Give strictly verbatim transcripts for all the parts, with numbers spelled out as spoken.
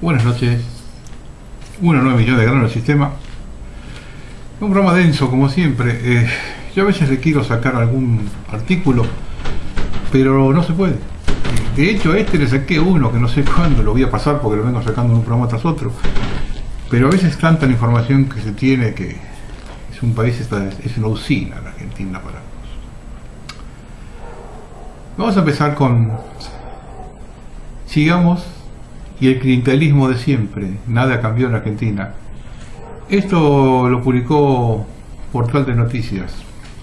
Buenas noches. Uno nueve millones de granos en el sistema. Un programa denso, como siempre. Eh, yo a veces le quiero sacar algún artículo, pero no se puede. De hecho, a este le saqué uno que no sé cuándo lo voy a pasar porque lo vengo sacando en un programa tras otro. Pero a veces tanta la información que se tiene que es un país, es una usina la Argentina para nosotros. Vamos a empezar con sigamos y el clientelismo de siempre. Nada cambió en Argentina. Esto lo publicó Portal de Noticias.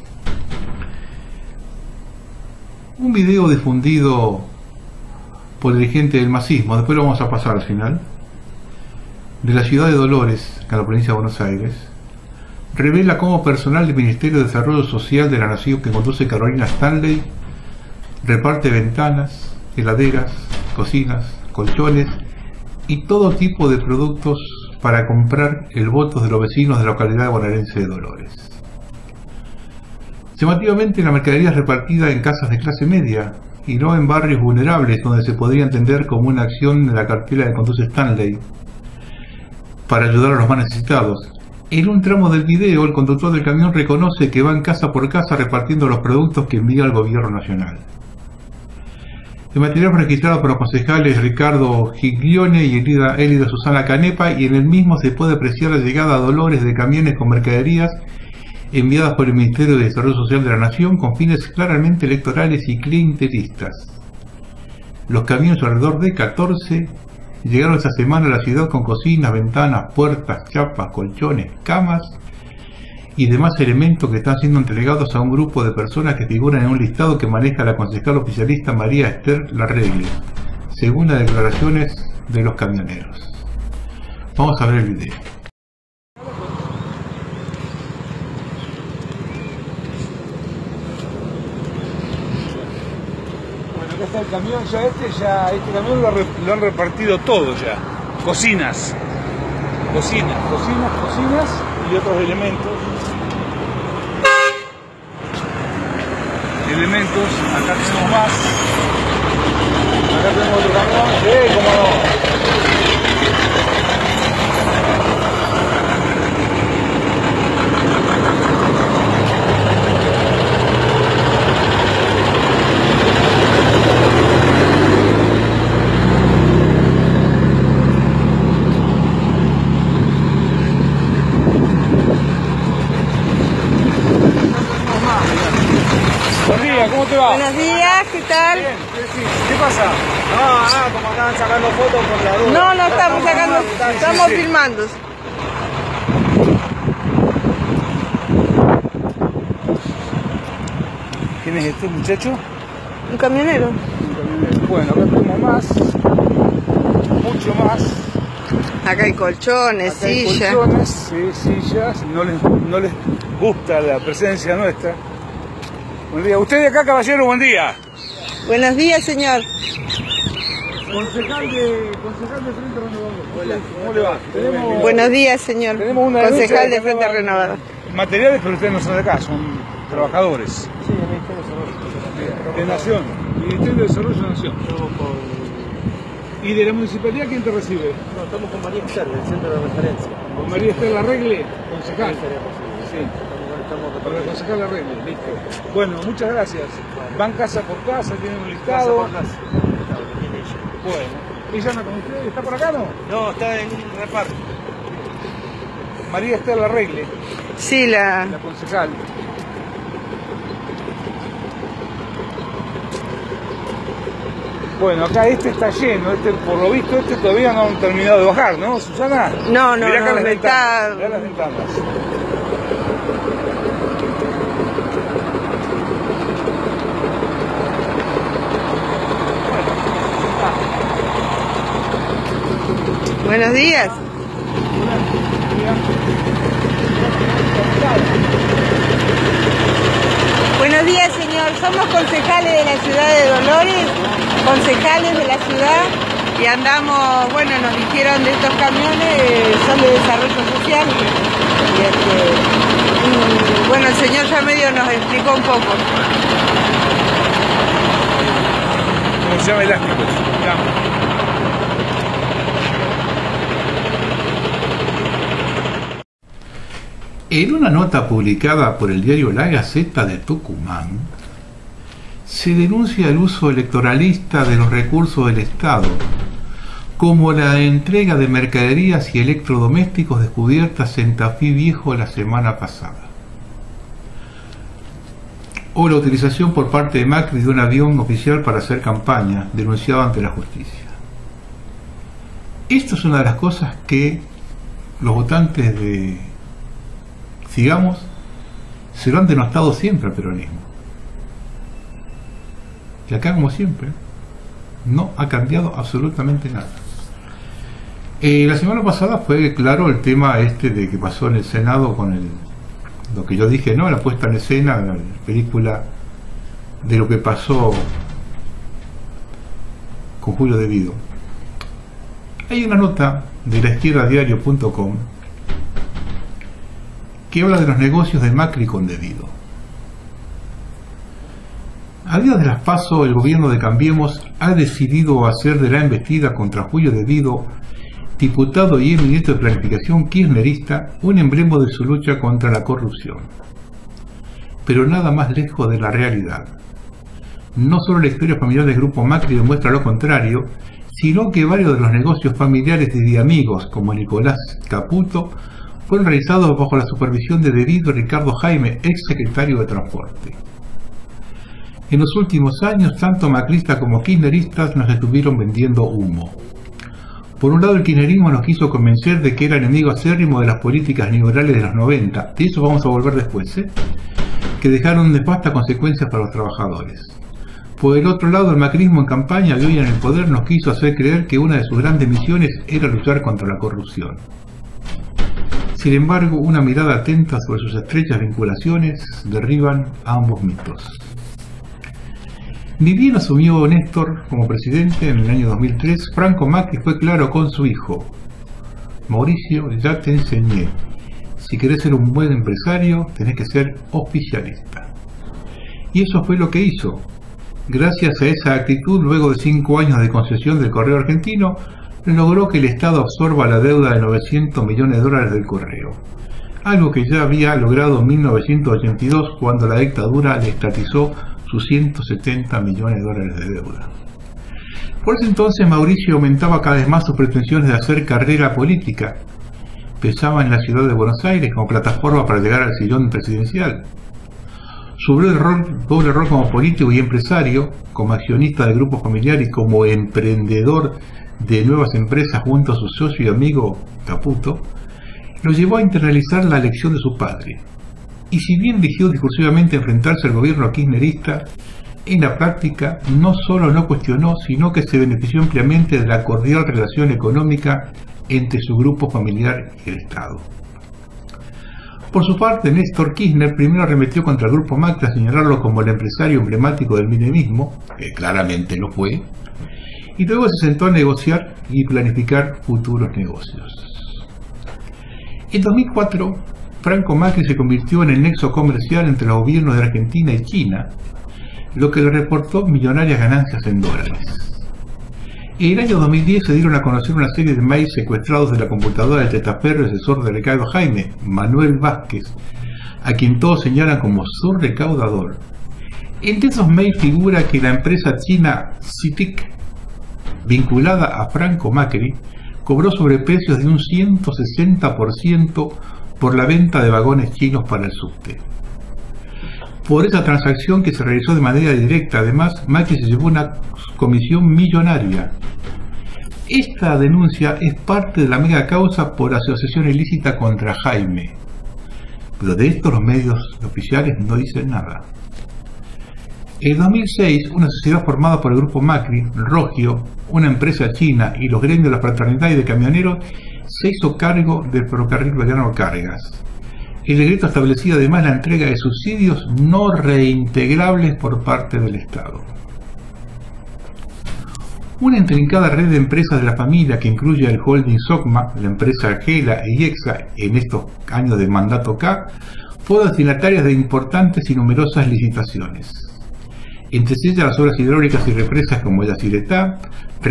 Un video difundido por el dirigente del masismo, después lo vamos a pasar al final, de la ciudad de Dolores, en la provincia de Buenos Aires, revela cómo personal del Ministerio de Desarrollo Social de la Nación que conduce Carolina Stanley reparte ventanas, heladeras, cocinas, colchones y todo tipo de productos para comprar el voto de los vecinos de la localidad bonaerense de Dolores. Llamativamente, la mercadería es repartida en casas de clase media y no en barrios vulnerables donde se podría entender como una acción de la cartera que conduce Stanley para ayudar a los más necesitados. En un tramo del video, el conductor del camión reconoce que va en casa por casa repartiendo los productos que envía el gobierno nacional. El material fue registrado por los concejales Ricardo Giglione y Elida, Elida Susana Canepa, y en el mismo se puede apreciar la llegada a Dolores de camiones con mercaderías enviadas por el Ministerio de Desarrollo Social de la Nación con fines claramente electorales y clientelistas. Los camiones, alrededor de catorce, llegaron esta semana a la ciudad con cocinas, ventanas, puertas, chapas, colchones, camas y demás elementos que están siendo entregados a un grupo de personas que figuran en un listado que maneja la concejal oficialista María Esther Larregui, según las declaraciones de los camioneros. Vamos a ver el video. Bueno, acá está el camión, ya este, ya este camión lo, ha, lo han repartido todo ya. Cocinas, cocinas, cocinas, cocinas y otros elementos. Elementos, acá tenemos más. Acá tenemos otro camión. Sí, cómo no. ¿Cómo te va? Buenos días, ¿qué tal? Bien, ¿qué pasa? Ah, ah, como estaban sacando fotos por la duda. No, no estamos sacando, sí, estamos sí. filmando. ¿Quién es este muchacho? Un camionero. Un camionero. Bueno, acá tenemos más, mucho más. Acá hay colchones, Acá hay sillas. colchones, sí, sillas. No les, no les gusta la presencia nuestra. Buen día. Usted de acá, caballero, buen día. Buenos días, señor. Concejal de, concejal de Frente Renovador. Hola. ¿Cómo le va? Tenemos, Buenos días, señor. tenemos una Concejal de denuncia Frente que Renovador. materiales, pero ustedes no son de acá, son trabajadores. Sí, el Ministerio de Desarrollo. De Nación. Ministerio de Desarrollo de Nación. Estamos con... ¿Y de la municipalidad quién te recibe? No, estamos con María Esther, del Centro de Referencia. Con María Esther Larregui, concejal. Sería posible. Sí. Estamos Para la concejal Larregui, listo. Bueno, muchas gracias. Van casa por casa, tienen un Casa listado. por casa. Listado que tiene ella. Bueno. ¿Ella anda con ustedes? ¿Está por acá, no? No, está en un reparto. María Esther Larregui, Sí, la... la concejal. Bueno, acá este está lleno, este, por lo visto este todavía no han terminado de bajar, ¿no, Susana? No, no, Mirá acá no, las está- ventanas, mirá las ventanas. Buenos días. Buenos días, señor. Somos concejales de la ciudad de Dolores, concejales de la ciudad, y andamos, bueno, nos dijeron de estos camiones, eh, son de desarrollo social. Y, este, y, bueno, el señor ya medio nos explicó un poco. ¿Cómo se llama? Elástico. Ya. En una nota publicada por el diario La Gaceta de Tucumán, se denuncia el uso electoralista de los recursos del Estado, como la entrega de mercaderías y electrodomésticos descubiertas en Tafí Viejo la semana pasada, o la utilización por parte de Macri de un avión oficial para hacer campaña, denunciado ante la justicia. Esto es una de las cosas que los votantes de Sigamos se lo han denostado siempre al peronismo. Y acá, como siempre, no ha cambiado absolutamente nada. Eh, la semana pasada fue claro el tema este de que pasó en el Senado con el, lo que yo dije, ¿no? La puesta en escena de la película de lo que pasó con Julio De Vido. Hay una nota de la izquierda diario punto com que habla de los negocios de Macri con De Vido. A días de las PASO, el gobierno de Cambiemos ha decidido hacer de la embestida contra Julio De Vido, diputado y el ministro de Planificación kirchnerista, un emblema de su lucha contra la corrupción. Pero nada más lejos de la realidad. No solo la historia familiar del grupo Macri demuestra lo contrario, sino que varios de los negocios familiares de amigos, como Nicolás Caputo, fueron realizados bajo la supervisión de De Vido y Ricardo Jaime, ex secretario de Transporte. En los últimos años, tanto macristas como kirchneristas nos estuvieron vendiendo humo. Por un lado, el kirchnerismo nos quiso convencer de que era enemigo acérrimo de las políticas neoliberales de los noventa, de eso vamos a volver después, ¿eh? que dejaron nefastas consecuencias para los trabajadores. Por el otro lado, el macrismo en campaña y hoy en el poder nos quiso hacer creer que una de sus grandes misiones era luchar contra la corrupción. Sin embargo, una mirada atenta sobre sus estrechas vinculaciones derriban ambos mitos. Ni bien asumió Néstor como presidente en el año dos mil tres, Franco Macri fue claro con su hijo: Mauricio, ya te enseñé, si querés ser un buen empresario, tenés que ser oficialista. Y eso fue lo que hizo. Gracias a esa actitud, luego de cinco años de concesión del Correo Argentino, logró que el Estado absorba la deuda de novecientos millones de dólares del Correo, algo que ya había logrado en mil novecientos ochenta y dos cuando la dictadura le estatizó sus ciento setenta millones de dólares de deuda. Por ese entonces Mauricio aumentaba cada vez más sus pretensiones de hacer carrera política. Pensaba en la ciudad de Buenos Aires como plataforma para llegar al sillón presidencial. Su doble rol, doble rol como político y empresario, como accionista del grupo familiar y como emprendedor de nuevas empresas junto a su socio y amigo Caputo, lo llevó a internalizar la elección de su padre. Y si bien eligió discursivamente enfrentarse al gobierno kirchnerista, en la práctica no solo no cuestionó, sino que se benefició ampliamente de la cordial relación económica entre su grupo familiar y el Estado. Por su parte, Néstor Kirchner primero arremetió contra el grupo Macri a señalarlo como el empresario emblemático del menemismo, que claramente lo fue, y luego se sentó a negociar y planificar futuros negocios. En dos mil cuatro, Franco Macri se convirtió en el nexo comercial entre los gobiernos de Argentina y China, lo que le reportó millonarias ganancias en dólares. En el año dos mil diez se dieron a conocer una serie de mails secuestrados de la computadora del testaferro y asesor de Ricardo Jaime, Manuel Vázquez, a quien todos señalan como su recaudador. Entre esos mails figura que la empresa china C I T I C, vinculada a Franco Macri, cobró sobreprecios de un ciento sesenta por ciento por la venta de vagones chinos para el subte. Por esa transacción, que se realizó de manera directa, además, Macri se llevó una comisión millonaria. Esta denuncia es parte de la mega causa por asociación ilícita contra Jaime, pero de esto los medios oficiales no dicen nada. En dos mil seis, una sociedad formada por el grupo Macri, Rogio, una empresa china y los gremios de la fraternidad y de camioneros se hizo cargo del ferrocarril Belgrano Cargas. El decreto establecía además la entrega de subsidios no reintegrables por parte del Estado. Una intrincada red de empresas de la familia que incluye el holding SOCMA, la empresa Gela y EXA en estos años de mandato K, fue destinataria de importantes y numerosas licitaciones. Entre ellas las obras hidráulicas y represas como el Yacyretá,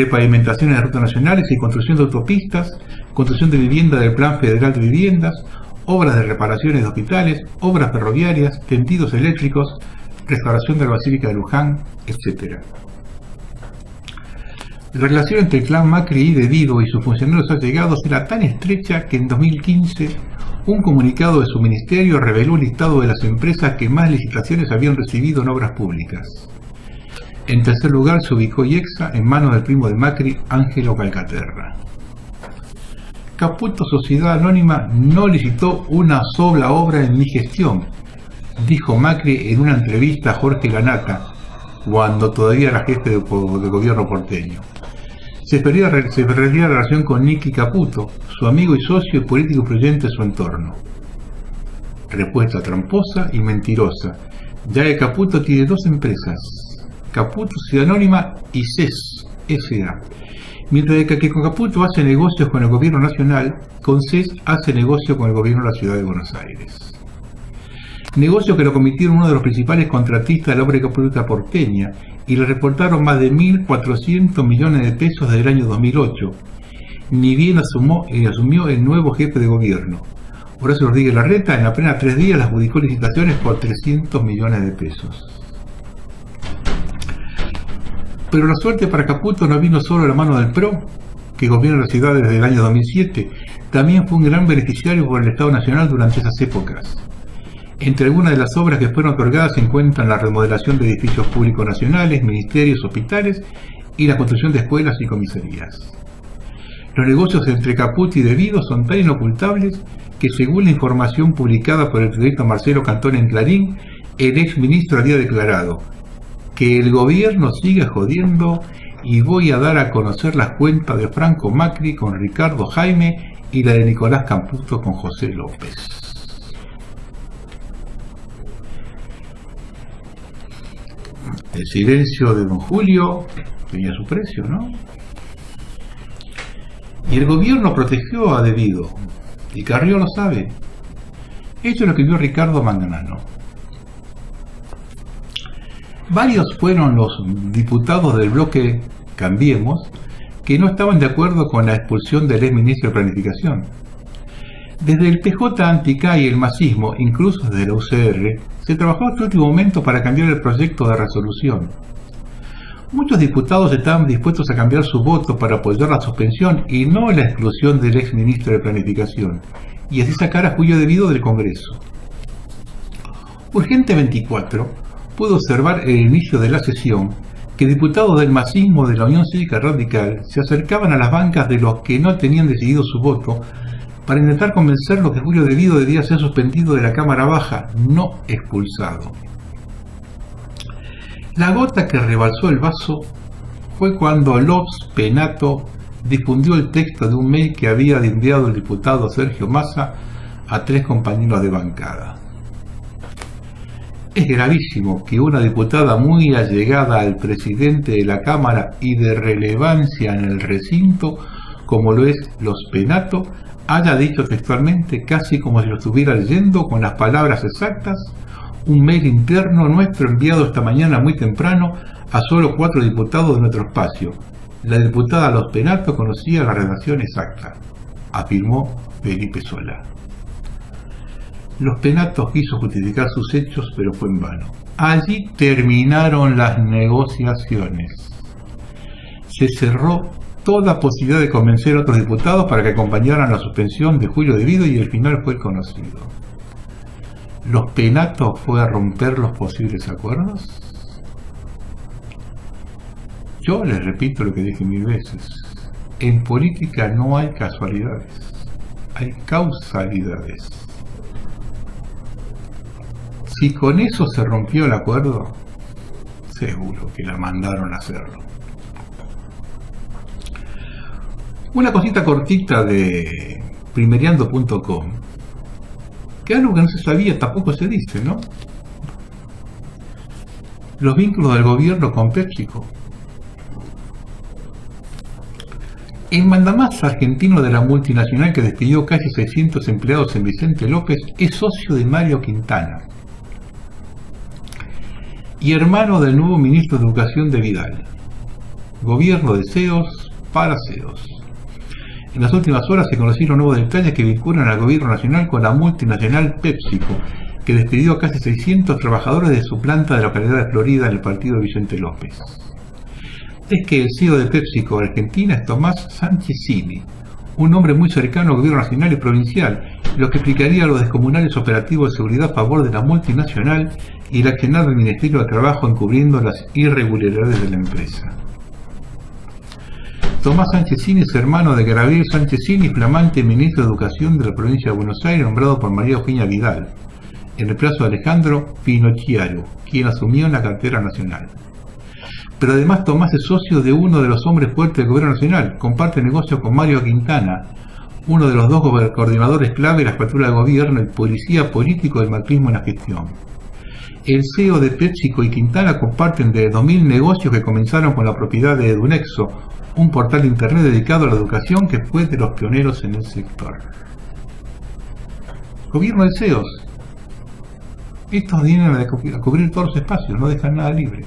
repavimentaciones de rutas nacionales y construcción de autopistas, construcción de vivienda del Plan Federal de Viviendas, obras de reparaciones de hospitales, obras ferroviarias, tendidos eléctricos, restauración de la Basílica de Luján, etcétera. La relación entre el clan Macri y De Vido y sus funcionarios allegados era tan estrecha que en dos mil quince un comunicado de su ministerio reveló un listado de las empresas que más licitaciones habían recibido en obras públicas. En tercer lugar se ubicó IEXA en manos del primo de Macri, Ángelo Calcaterra. Caputo Sociedad Anónima no licitó una sola obra en mi gestión, dijo Macri en una entrevista a Jorge Lanata, cuando todavía era jefe de, de gobierno porteño. Se perdía, se perdía la relación con Nicky Caputo, su amigo y socio y político influyente en su entorno. Respuesta tramposa y mentirosa, ya que Caputo tiene dos empresas, Caputo Sociedad Anónima y C E S S A. Mientras que con Caputo hace negocios con el gobierno nacional, con C E S hace negocio con el gobierno de la ciudad de Buenos Aires. Negocio que lo convirtieron en uno de los principales contratistas de la obra pública porteña y le reportaron más de mil cuatrocientos millones de pesos desde el año dos mil ocho, ni bien asumió, eh, asumió el nuevo jefe de gobierno. Horacio Rodríguez Larreta en apenas tres días las adjudicó licitaciones por trescientos millones de pesos. Pero la suerte para Caputo no vino solo a la mano del P R O, que gobierna la ciudad desde el año dos mil siete, también fue un gran beneficiario por el Estado Nacional durante esas épocas. Entre algunas de las obras que fueron otorgadas se encuentran la remodelación de edificios públicos nacionales, ministerios, hospitales y la construcción de escuelas y comisarías. Los negocios entre Caputo y De Vido son tan inocultables que, según la información publicada por el periodista Marcelo Cantón en Clarín, el ex ministro había declarado: que el gobierno siga jodiendo y voy a dar a conocer las cuentas de Franco Macri con Ricardo Jaime y la de Nicolás Caputo con José López. El silencio de don Julio tenía su precio, ¿no? Y el gobierno protegió a De Vido, y Carrió lo sabe. Esto es lo que vio Ricardo Manganano. Varios fueron los diputados del bloque Cambiemos que no estaban de acuerdo con la expulsión del ex ministro de Planificación. Desde el P J Antica y el masismo, incluso desde la U C R, se trabajó hasta el último momento para cambiar el proyecto de resolución. Muchos diputados estaban dispuestos a cambiar su voto para apoyar la suspensión y no la exclusión del ex ministro de Planificación, y así sacar a Julio De Vido del Congreso. Urgente veinticuatro pudo observar el inicio de la sesión que diputados del masismo de la Unión Cívica Radical se acercaban a las bancas de los que no tenían decidido su voto para intentar convencerlos que Julio De Vido debía ser suspendido de la Cámara Baja, no expulsado. La gota que rebalsó el vaso fue cuando López Penato difundió el texto de un mail que había enviado el diputado Sergio Massa a tres compañeros de bancada. Es gravísimo que una diputada muy allegada al presidente de la Cámara y de relevancia en el recinto, como lo es Los Penato, haya dicho textualmente, casi como si lo estuviera leyendo con las palabras exactas, un mail interno nuestro enviado esta mañana muy temprano a solo cuatro diputados de nuestro espacio. La diputada Los Penato conocía la redacción exacta, afirmó Felipe Solá. Los Penatos quiso justificar sus hechos, pero fue en vano. Allí terminaron las negociaciones. Se cerró toda posibilidad de convencer a otros diputados para que acompañaran la suspensión de Julio De Vido y el final fue el conocido. ¿Los Penatos fue a romper los posibles acuerdos? Yo les repito lo que dije mil veces. En política no hay casualidades, hay causalidades. Si con eso se rompió el acuerdo, seguro que la mandaron a hacerlo. Una cosita cortita de primeriando punto com, que algo que no se sabía tampoco se dice, ¿no? Los vínculos del gobierno con PepsiCo. El mandamás argentino de la multinacional que despidió casi seiscientos empleados en Vicente López es socio de Mario Quintana y hermano del nuevo ministro de Educación de Vidal. Gobierno de C E Os para C E Os. En las últimas horas se conocieron nuevos detalles que vinculan al gobierno nacional con la multinacional PepsiCo, que despidió a casi seiscientos trabajadores de su planta de la localidad de Florida en el partido de Vicente López. Es que el C E O de PepsiCo Argentina es Tomás Sanchezini, un hombre muy cercano al gobierno nacional y provincial, lo que explicaría los descomunales operativos de seguridad a favor de la multinacional y el accionar del Ministerio de Trabajo encubriendo las irregularidades de la empresa. Tomás Sanchezini es hermano de Gabriel Sanchezini, flamante ministro de Educación de la provincia de Buenos Aires, nombrado por María Eugenia Vidal, en el plazo de Alejandro Pinocchiaro, quien asumió en la cartera nacional. Pero además Tomás es socio de uno de los hombres fuertes del gobierno nacional, comparte negocio con Mario Quintana, uno de los dos coordinadores clave de la jefatura de gobierno y policía político del macrismo en la gestión. El C E O de PepsiCo y Quintana comparten desde dos mil negocios que comenzaron con la propiedad de Edunexo, un portal de internet dedicado a la educación que fue de los pioneros en el sector. Gobierno de C E Os. Estos vienen a cubrir todos los espacios, no dejan nada libre.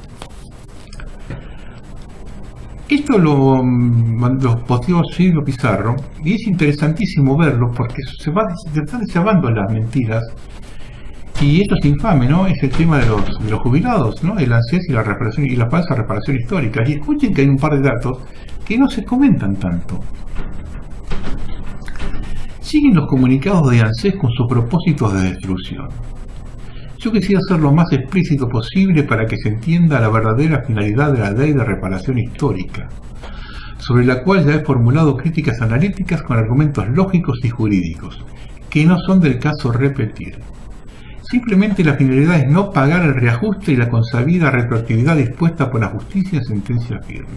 Esto lo, lo posteó Silvio Pizarro y es interesantísimo verlo porque se va deslavando las mentiras y esto es infame, ¿no? Es el tema de los, de los jubilados, ¿no? El ANSES y la reparación y la falsa reparación histórica. Y escuchen que hay un par de datos que no se comentan tanto. Siguen los comunicados de ANSES con sus propósitos de destrucción. Yo quisiera ser lo más explícito posible para que se entienda la verdadera finalidad de la ley de reparación histórica, sobre la cual ya he formulado críticas analíticas con argumentos lógicos y jurídicos, que no son del caso repetir. Simplemente la finalidad es no pagar el reajuste y la consabida retroactividad dispuesta por la justicia en sentencia firme.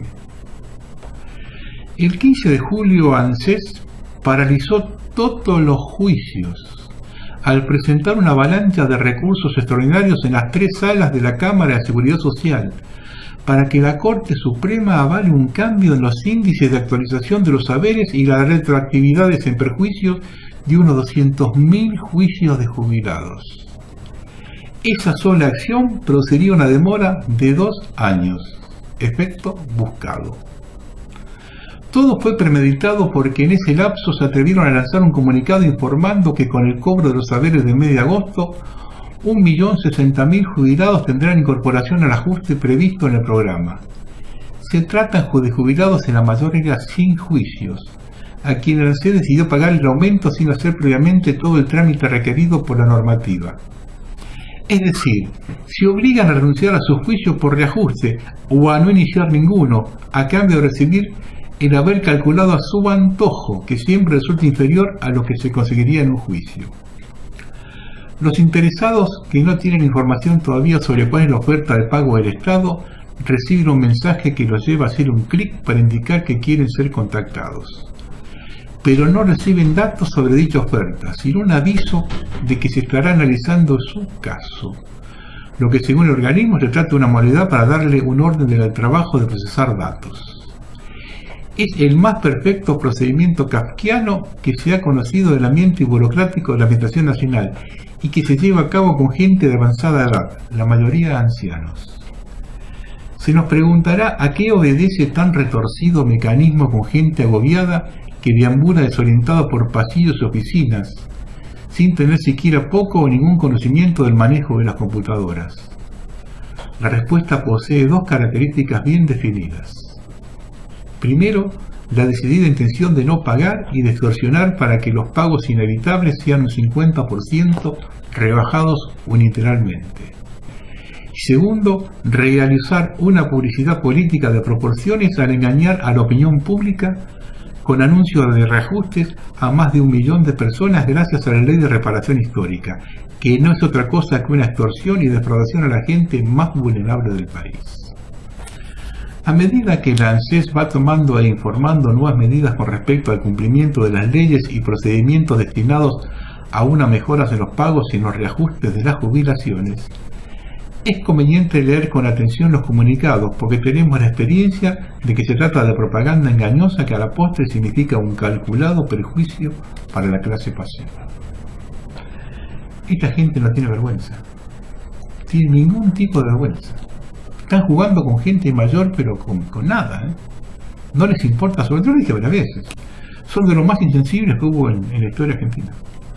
El quince de julio ANSES paralizó todos los juicios al presentar una avalancha de recursos extraordinarios en las tres salas de la Cámara de Seguridad Social, para que la Corte Suprema avale un cambio en los índices de actualización de los saberes y las retroactividades en perjuicio de unos doscientos mil juicios de jubilados. Esa sola acción produciría una demora de dos años, efecto buscado. Todo fue premeditado porque en ese lapso se atrevieron a lanzar un comunicado informando que con el cobro de los saberes del mes de agosto, un millón sesenta mil jubilados tendrán incorporación al ajuste previsto en el programa. Se trata de jubilados en la mayoría sin juicios, a quienes el C E decidió pagar el aumento sin hacer previamente todo el trámite requerido por la normativa. Es decir, se obligan a renunciar a su juicio por reajuste o a no iniciar ninguno, a cambio de recibir el haber calculado a su antojo, que siempre resulta inferior a lo que se conseguiría en un juicio. Los interesados que no tienen información todavía sobre cuál es la oferta de pago del Estado reciben un mensaje que los lleva a hacer un clic para indicar que quieren ser contactados. Pero no reciben datos sobre dicha oferta, sino un aviso de que se estará analizando su caso, lo que según el organismo se trata de una modalidad para darle un orden del trabajo de procesar datos. Es el más perfecto procedimiento kafkiano que se ha conocido del ambiente burocrático de la Administración Nacional y que se lleva a cabo con gente de avanzada edad, la mayoría ancianos. Se nos preguntará a qué obedece tan retorcido mecanismo con gente agobiada que deambula desorientada por pasillos y oficinas, sin tener siquiera poco o ningún conocimiento del manejo de las computadoras. La respuesta posee dos características bien definidas. Primero, la decidida intención de no pagar y de extorsionar para que los pagos inevitables sean un cincuenta por ciento rebajados unilateralmente. Y segundo, realizar una publicidad política de proporciones al engañar a la opinión pública con anuncios de reajustes a más de un millón de personas gracias a la ley de reparación histórica, que no es otra cosa que una extorsión y defraudación a la gente más vulnerable del país. A medida que la ANSES va tomando e informando nuevas medidas con respecto al cumplimiento de las leyes y procedimientos destinados a una mejora en los pagos y en los reajustes de las jubilaciones, es conveniente leer con atención los comunicados porque tenemos la experiencia de que se trata de propaganda engañosa que a la postre significa un calculado perjuicio para la clase pasiva. Esta gente no tiene vergüenza, no tiene ningún tipo de vergüenza. Están jugando con gente mayor pero con, con nada, ¿eh? No les importa, sobre todo lo dije varias veces, son de los más insensibles que hubo en, en la historia argentina.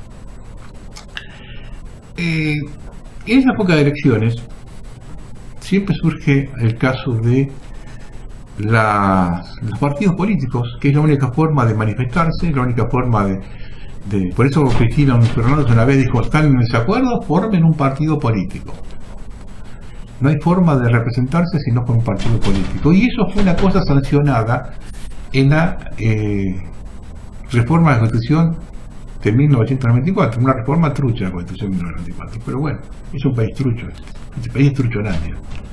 Eh, en esa época de elecciones siempre surge el caso de las, los partidos políticos, que es la única forma de manifestarse, la única forma de, de por eso Cristina Fernández una vez dijo: están en desacuerdo, formen un partido político. No hay forma de representarse sino con un partido político, y eso fue una cosa sancionada en la eh, reforma de la Constitución de mil novecientos noventa y cuatro, una reforma trucha de la Constitución de mil novecientos noventa y cuatro, pero bueno, es un país trucho, este país es trucholandia.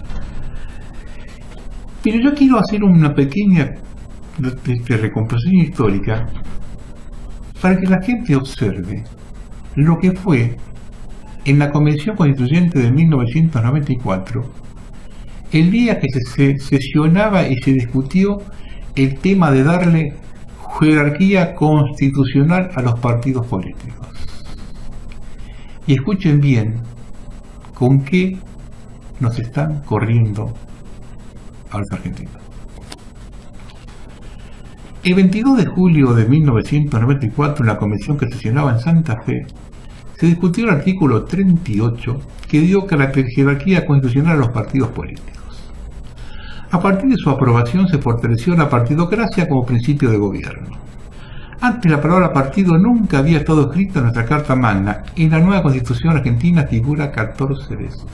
Pero yo quiero hacer una pequeña este, recomposición histórica para que la gente observe lo que fue en la Convención Constituyente de mil novecientos noventa y cuatro, el día que se sesionaba y se discutió el tema de darle jerarquía constitucional a los partidos políticos. Y escuchen bien con qué nos están corriendo a los argentinos. El veintidós de julio de mil novecientos noventa y cuatro, en la convención que sesionaba en Santa Fe, se discutió el artículo treinta y ocho, que dio jerarquía constitucional a los partidos políticos. A partir de su aprobación se fortaleció la partidocracia como principio de gobierno. Antes la palabra partido nunca había estado escrita en nuestra Carta Magna. En la nueva Constitución argentina figura catorce veces.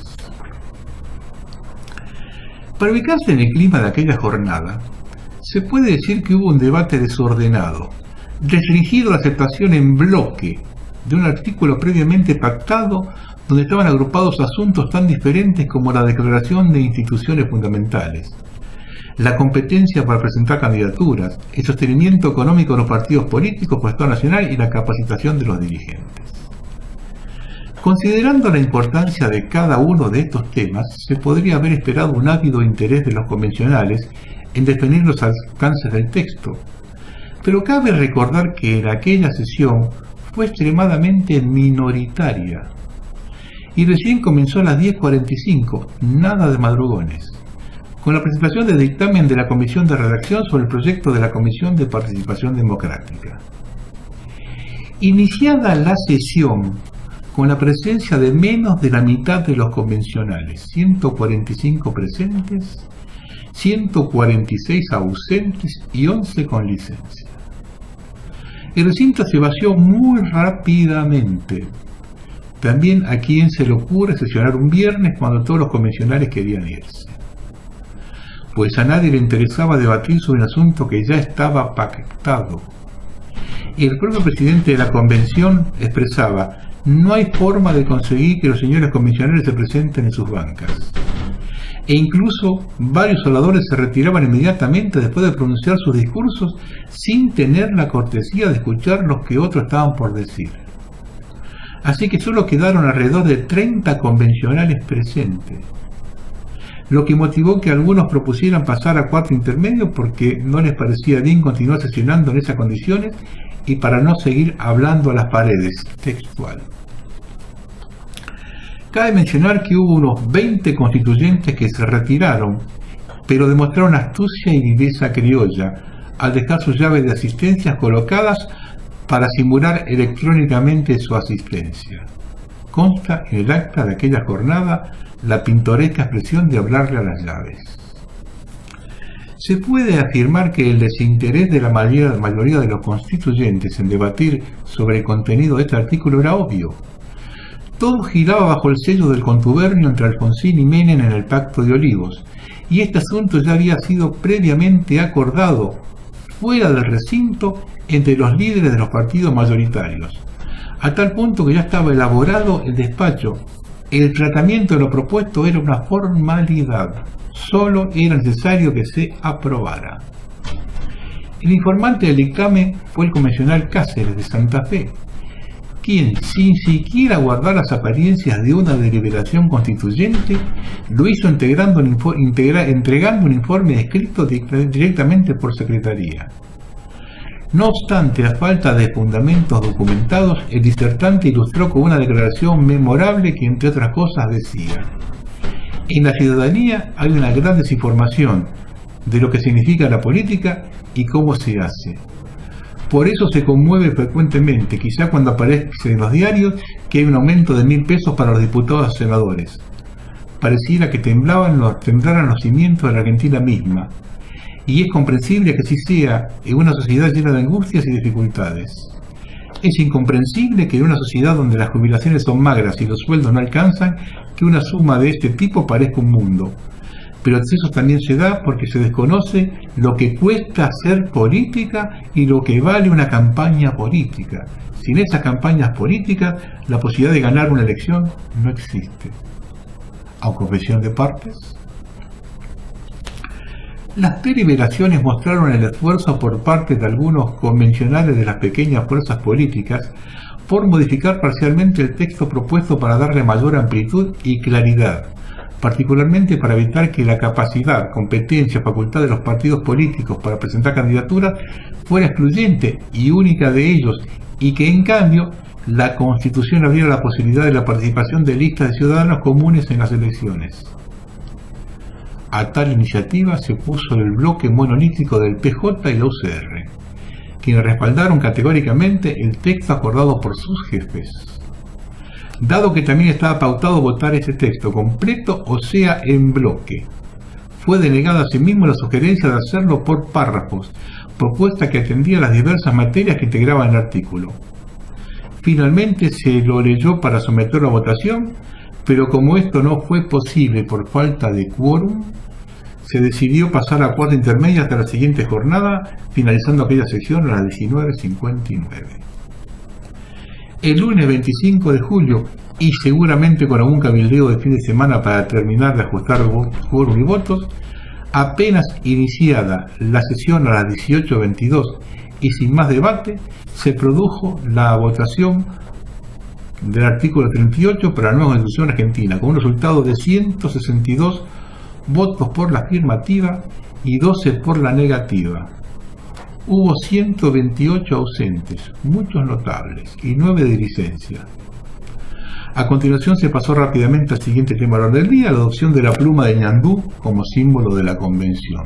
Para ubicarse en el clima de aquella jornada, se puede decir que hubo un debate desordenado, restringido a la aceptación en bloque de un artículo previamente pactado, donde estaban agrupados asuntos tan diferentes como la declaración de instituciones fundamentales, la competencia para presentar candidaturas, el sostenimiento económico de los partidos políticos por Estado Nacional y la capacitación de los dirigentes. Considerando la importancia de cada uno de estos temas, se podría haber esperado un ávido interés de los convencionales en definir los alcances del texto, pero cabe recordar que en aquella sesión fue extremadamente minoritaria y recién comenzó a las diez cuarenta y cinco, nada de madrugones, con la presentación del dictamen de la Comisión de Redacción sobre el proyecto de la Comisión de Participación Democrática. Iniciada la sesión con la presencia de menos de la mitad de los convencionales, ciento cuarenta y cinco presentes, ciento cuarenta y seis ausentes y once con licencia. El recinto se vació muy rápidamente. También a quien se le ocurre sesionar un viernes cuando todos los convencionales querían irse, pues a nadie le interesaba debatir sobre un asunto que ya estaba pactado. Y el propio presidente de la convención expresaba: no hay forma de conseguir que los señores convencionales se presenten en sus bancas. E incluso varios oradores se retiraban inmediatamente después de pronunciar sus discursos sin tener la cortesía de escuchar lo que otros estaban por decir. Así que solo quedaron alrededor de treinta convencionales presentes, lo que motivó que algunos propusieran pasar a cuatro intermedios porque no les parecía bien continuar sesionando en esas condiciones y para no seguir hablando a las paredes, textual. Cabe mencionar que hubo unos veinte constituyentes que se retiraron, pero demostraron astucia y viveza criolla al dejar sus llaves de asistencia colocadas para simular electrónicamente su asistencia. Consta en el acta de aquella jornada la pintoresca expresión de hablarle a las llaves. Se puede afirmar que el desinterés de la mayoría de los constituyentes en debatir sobre el contenido de este artículo era obvio. Todo giraba bajo el sello del contubernio entre Alfonsín y Menem en el Pacto de Olivos, y este asunto ya había sido previamente acordado fuera del recinto entre los líderes de los partidos mayoritarios, a tal punto que ya estaba elaborado el despacho. El tratamiento de lo propuesto era una formalidad, solo era necesario que se aprobara. El informante del dictamen fue el convencional Cáceres de Santa Fe, quien, sin siquiera guardar las apariencias de una deliberación constituyente, lo hizo integrando un integra entregando un informe escrito directamente por secretaría. No obstante la falta de fundamentos documentados, el disertante ilustró con una declaración memorable que, entre otras cosas, decía: en la ciudadanía hay una gran desinformación de lo que significa la política y cómo se hace. Por eso se conmueve frecuentemente, quizá cuando aparece en los diarios, que hay un aumento de mil pesos para los diputados y senadores. Pareciera que temblaban los, temblaran los cimientos de la Argentina misma. Y es comprensible que así sea en una sociedad llena de angustias y dificultades. Es incomprensible que en una sociedad donde las jubilaciones son magras y los sueldos no alcanzan, que una suma de este tipo parezca un mundo. Pero eso también se da porque se desconoce lo que cuesta hacer política y lo que vale una campaña política. Sin esas campañas políticas, la posibilidad de ganar una elección no existe. ¿A confesión de partes? Las deliberaciones mostraron el esfuerzo por parte de algunos convencionales de las pequeñas fuerzas políticas por modificar parcialmente el texto propuesto para darle mayor amplitud y claridad, particularmente para evitar que la capacidad, competencia, facultad de los partidos políticos para presentar candidaturas fuera excluyente y única de ellos, y que en cambio la Constitución abriera la posibilidad de la participación de listas de ciudadanos comunes en las elecciones. A tal iniciativa se opuso el bloque monolítico del P J y la U C R, quienes respaldaron categóricamente el texto acordado por sus jefes. Dado que también estaba pautado votar este texto completo, o sea, en bloque, fue denegada asimismo la sugerencia de hacerlo por párrafos, propuesta que atendía las diversas materias que integraban el artículo. Finalmente se lo leyó para someterlo a votación, pero como esto no fue posible por falta de quórum, se decidió pasar a cuarta intermedia hasta la siguiente jornada, finalizando aquella sección a las diecinueve cincuenta y nueve. El lunes veinticinco de julio, y seguramente con algún cabildeo de fin de semana para terminar de ajustar quórum y votos, apenas iniciada la sesión a las dieciocho veintidós y sin más debate, se produjo la votación del artículo treinta y ocho para la nueva Constitución argentina, con un resultado de ciento sesenta y dos votos por la afirmativa y doce por la negativa. Hubo ciento veintiocho ausentes, muchos notables, y nueve de licencia. A continuación se pasó rápidamente al siguiente tema del orden del día, la adopción de la pluma de ñandú como símbolo de la convención.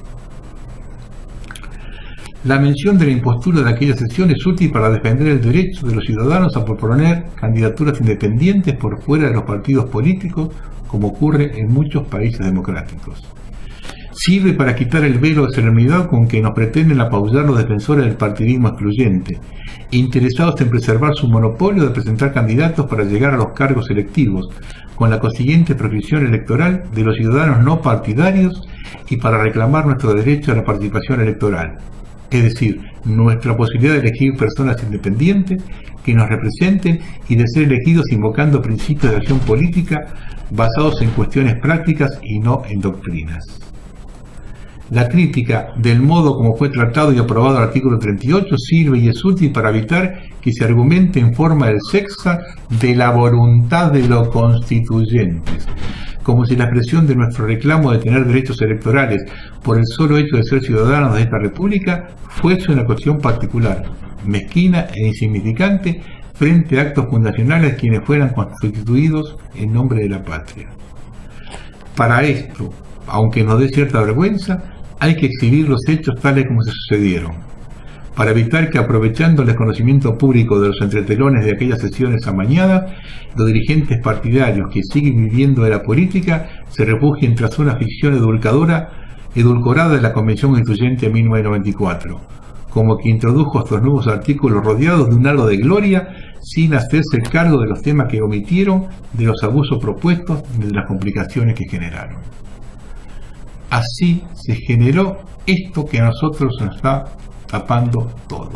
La mención de la impostura de aquella sesión es útil para defender el derecho de los ciudadanos a proponer candidaturas independientes por fuera de los partidos políticos, como ocurre en muchos países democráticos. Sirve para quitar el velo de solemnidad con que nos pretenden apaullar los defensores del partidismo excluyente, interesados en preservar su monopolio de presentar candidatos para llegar a los cargos electivos, con la consiguiente proscripción electoral de los ciudadanos no partidarios y para reclamar nuestro derecho a la participación electoral. Es decir, nuestra posibilidad de elegir personas independientes que nos representen y de ser elegidos invocando principios de acción política basados en cuestiones prácticas y no en doctrinas. La crítica del modo como fue tratado y aprobado el artículo treinta y ocho sirve y es útil para evitar que se argumente en forma del sexta de la voluntad de los constituyentes, como si la expresión de nuestro reclamo de tener derechos electorales por el solo hecho de ser ciudadanos de esta república fuese una cuestión particular, mezquina e insignificante frente a actos fundacionales quienes fueran constituidos en nombre de la patria. Para esto, aunque nos dé cierta vergüenza, hay que exhibir los hechos tales como se sucedieron, para evitar que, aprovechando el desconocimiento público de los entretelones de aquellas sesiones amañadas, los dirigentes partidarios que siguen viviendo de la política se refugien tras una ficción edulcoradora, edulcorada de la Convención Constituyente de mil novecientos noventa y cuatro, como que introdujo estos nuevos artículos rodeados de un halo de gloria sin hacerse cargo de los temas que omitieron, de los abusos propuestos, de las complicaciones que generaron. Así se generó esto que a nosotros nos está tapando todo.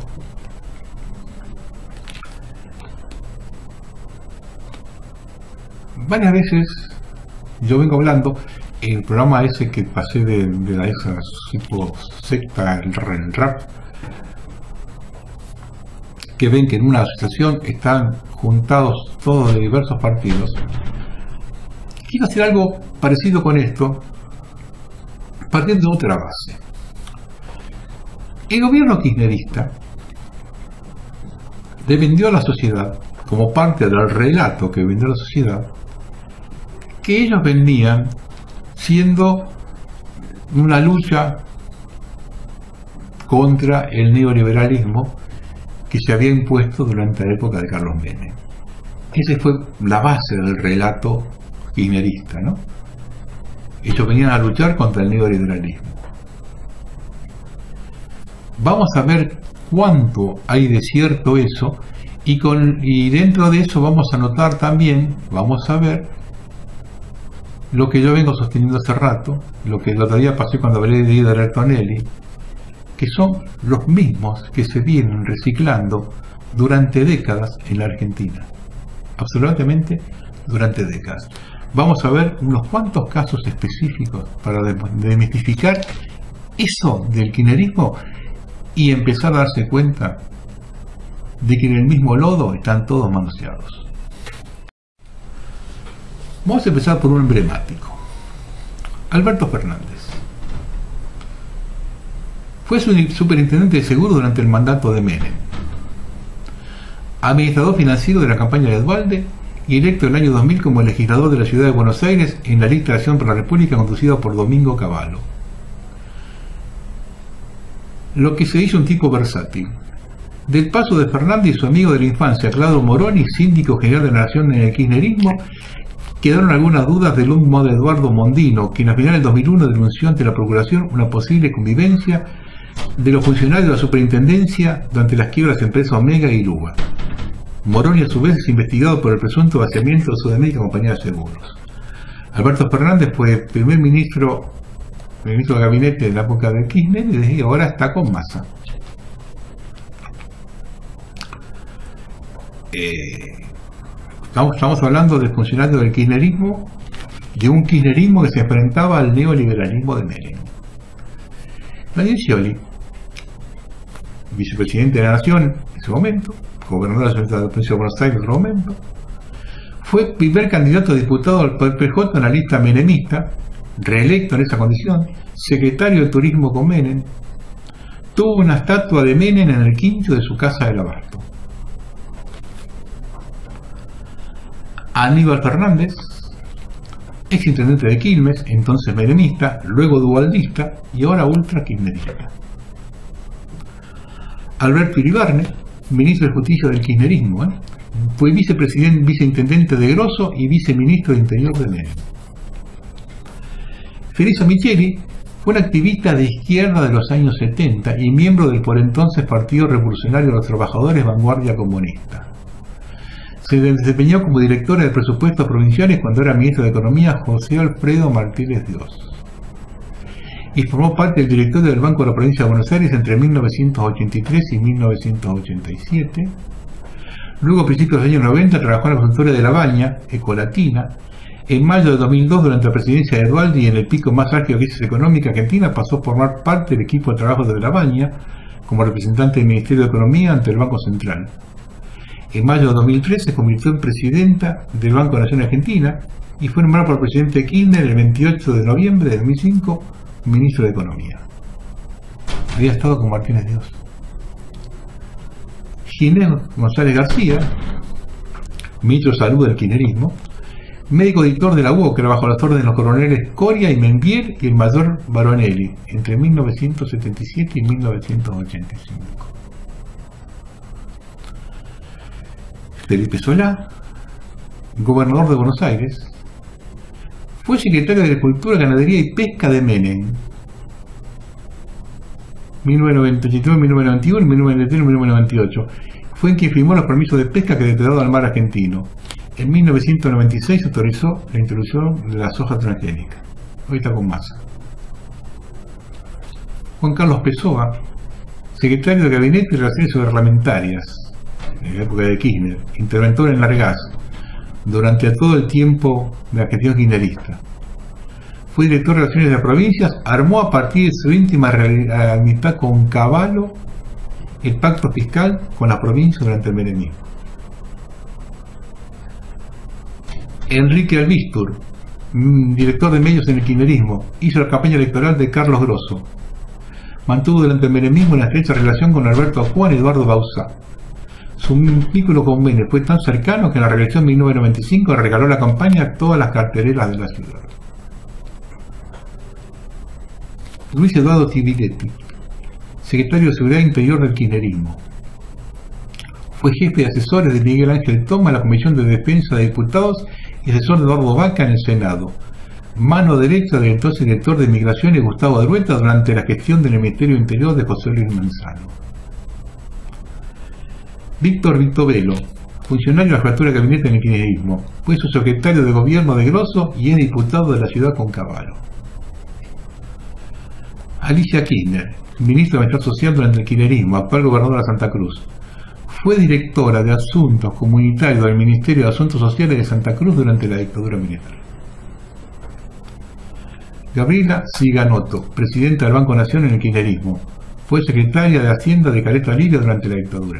Varias veces yo vengo hablando en el programa ese que pasé de, de la esa tipo secta, el rap, que ven que en una asociación están juntados todos de diversos partidos. Quiero hacer algo parecido con esto, partiendo de otra base. El gobierno kirchnerista le vendió a la sociedad, como parte del relato que vendió a la sociedad, que ellos vendían siendo una lucha contra el neoliberalismo que se había impuesto durante la época de Carlos Menem. Esa fue la base del relato kirchnerista, ¿no? Ellos venían a luchar contra el neoliberalismo. Vamos a ver cuánto hay de cierto eso, y, con, y dentro de eso vamos a notar también, vamos a ver lo que yo vengo sosteniendo hace rato, lo que el otro día pasé cuando hablé de Ida Tonelli, que son los mismos que se vienen reciclando durante décadas en la Argentina. Absolutamente durante décadas. Vamos a ver unos cuantos casos específicos para desmistificar eso del kirchnerismo y empezar a darse cuenta de que en el mismo lodo están todos manoseados. Vamos a empezar por un emblemático. Alberto Fernández. Fue superintendente de seguros durante el mandato de Menem, administrador financiero de la campaña de Duhalde y electo en el año dos mil como legislador de la ciudad de Buenos Aires en la lista de acción por la República conducida por Domingo Cavallo. Lo que se hizo un tipo versátil. Del paso de Fernández y su amigo de la infancia, Claudio Moroni, síndico general de la Nación en el kirchnerismo, quedaron algunas dudas del humo de Eduardo Mondino, quien a finales del dos mil uno denunció ante la Procuración una posible convivencia de los funcionarios de la superintendencia durante las quiebras de empresas Omega y Luba. Moroni a su vez es investigado por el presunto vaciamiento de Sudamérica Compañía de Seguros. Alberto Fernández fue primer ministro, ministro de gabinete de la época de Kirchner y desde ahora está con Massa. Eh, estamos, estamos hablando del funcionario del kirchnerismo, de un kirchnerismo que se enfrentaba al neoliberalismo de Menem. Daniel Scioli, vicepresidente de la Nación en ese momento, gobernador de la provincia de Buenos Aires en otro momento, fue primer candidato a diputado al P J en la lista menemista, reelecto en esa condición, secretario de Turismo con Menem, tuvo una estatua de Menem en el quincho de su casa del Abasto. Aníbal Fernández, ex intendente de Quilmes, entonces menemista, luego dualdista y ahora ultra kirchnerista. Alberto Iribarne, ministro de Justicia del kirchnerismo, ¿eh? fue vicepresidente, viceintendente de Grosso y viceministro de Interior de Menem. Felisa Micheli fue una activista de izquierda de los años setenta y miembro del por entonces Partido Revolucionario de los Trabajadores Vanguardia Comunista. Se desempeñó como directora de presupuestos provinciales cuando era ministro de Economía José Alfredo Martínez Dios. Y formó parte del directorio del Banco de la Provincia de Buenos Aires entre mil novecientos ochenta y tres y mil novecientos ochenta y siete. Luego, a principios de los años noventa, trabajó en la consultoría de La Baña, Ecolatina. En mayo de dos mil dos, durante la presidencia de Duhalde y en el pico más álgido de la crisis económica argentina, pasó a formar parte del equipo de trabajo de La Baña como representante del Ministerio de Economía ante el Banco Central. En mayo de dos mil tres se convirtió en presidenta del Banco de la Nación Argentina y fue nombrado por el presidente Kirchner el veintiocho de noviembre de dos mil cinco ministro de Economía. Había estado con Martínez Dios. Ginés González García, ministro de Salud del kirchnerismo, médico editor de la U O C R bajo las órdenes de los coroneles Coria y Menvier y el mayor Baronelli entre mil novecientos setenta y siete y mil novecientos ochenta y cinco. Felipe Solá, gobernador de Buenos Aires, fue secretario de Agricultura, Ganadería y Pesca de Menem. mil novecientos noventa y nueve, mil novecientos noventa y uno, mil novecientos noventa y tres, mil novecientos noventa y ocho. Fue en quien firmó los permisos de pesca que declaró al mar argentino. En mil novecientos noventa y seis se autorizó la introducción de la soja transgénica. Hoy está con Massa. Juan Carlos Pessoa, secretario de Gabinete y Relaciones Reglamentarias, en la época de Kirchner, interventor en Largaz, durante todo el tiempo de la gestión kirchnerista. Fue director de Relaciones de las Provincias, armó a partir de su íntima amistad con Cavallo el pacto fiscal con la provincia durante el menemismo. Enrique Albistur, director de medios en el kirchnerismo, hizo la campaña electoral de Carlos Grosso. Mantuvo durante el menemismo una estrecha relación con Alberto Juan y Eduardo Bauzá. Su vínculo con Menem fue tan cercano que en la reelección de mil novecientos noventa y cinco regaló la campaña a todas las cartereras de la ciudad. Luis Eduardo Civiletti, secretario de Seguridad Interior del kirchnerismo. Fue jefe de asesores de Miguel Ángel Toma en la Comisión de Defensa de Diputados y asesor de Eduardo Vaca en el Senado. Mano derecha del entonces director de Migraciones Gustavo Adrueta durante la gestión del Ministerio Interior de José Luis Manzano. Víctor Vitovelo, funcionario de la jefatura de gabinete en el kirchnerismo, fue su secretario de gobierno de Grosso y es diputado de la ciudad Concavalo. Alicia Kirchner, ministra de Bienestar Social durante el kirchnerismo, actual gobernadora de Santa Cruz. Fue directora de Asuntos Comunitarios del Ministerio de Asuntos Sociales de Santa Cruz durante la dictadura militar. Gabriela Ciganotto, presidenta del Banco Nación en el kirchnerismo. Fue secretaria de Hacienda de Caleta Liria durante la dictadura.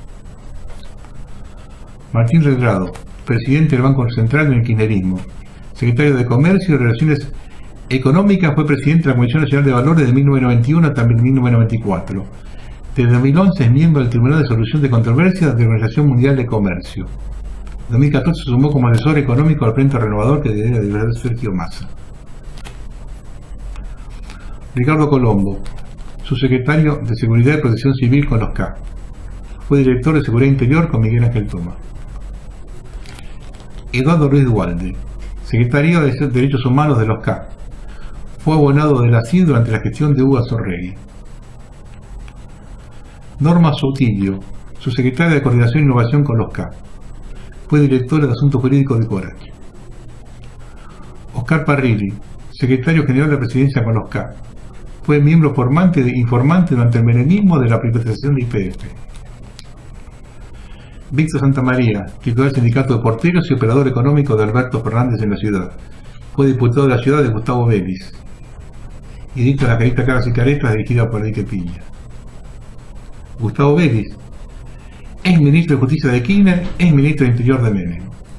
Martín Redrado, presidente del Banco Central en el kirchnerismo. Secretario de Comercio y Relaciones Económicas, fue presidente de la Comisión Nacional de Valores de mil novecientos noventa y uno hasta mil novecientos noventa y cuatro. Desde dos mil once es miembro del Tribunal de Solución de Controversias de la Organización Mundial de Comercio. En dos mil catorce se sumó como asesor económico al Frente Renovador que lidera Sergio Massa. Ricardo Colombo, subsecretario de Seguridad y Protección Civil con los K. Fue director de Seguridad Interior con Miguel Ángel Toma. Eduardo Ruiz Dualde, secretario de Derechos Humanos de los K. Fue abonado de la C I D durante la gestión de Hugo Zorregui. Norma Sotillo, subsecretaria de Coordinación e Innovación con los K. Fue directora de Asuntos Jurídicos de Corach. Oscar Parrilli, secretario general de la Presidencia con los K. Fue miembro formante de, informante durante el menemismo de la privatización de Y P F. Víctor Santamaría, titular del Sindicato de Porteros y operador económico de Alberto Fernández en la ciudad. Fue diputado de la ciudad de Gustavo Vélez. Y dicta la carita Caras y Caretas dirigida por Enrique Piña. Gustavo Vélez, ex ministro de Justicia de Kirchner, ex ministro de Interior de Menem.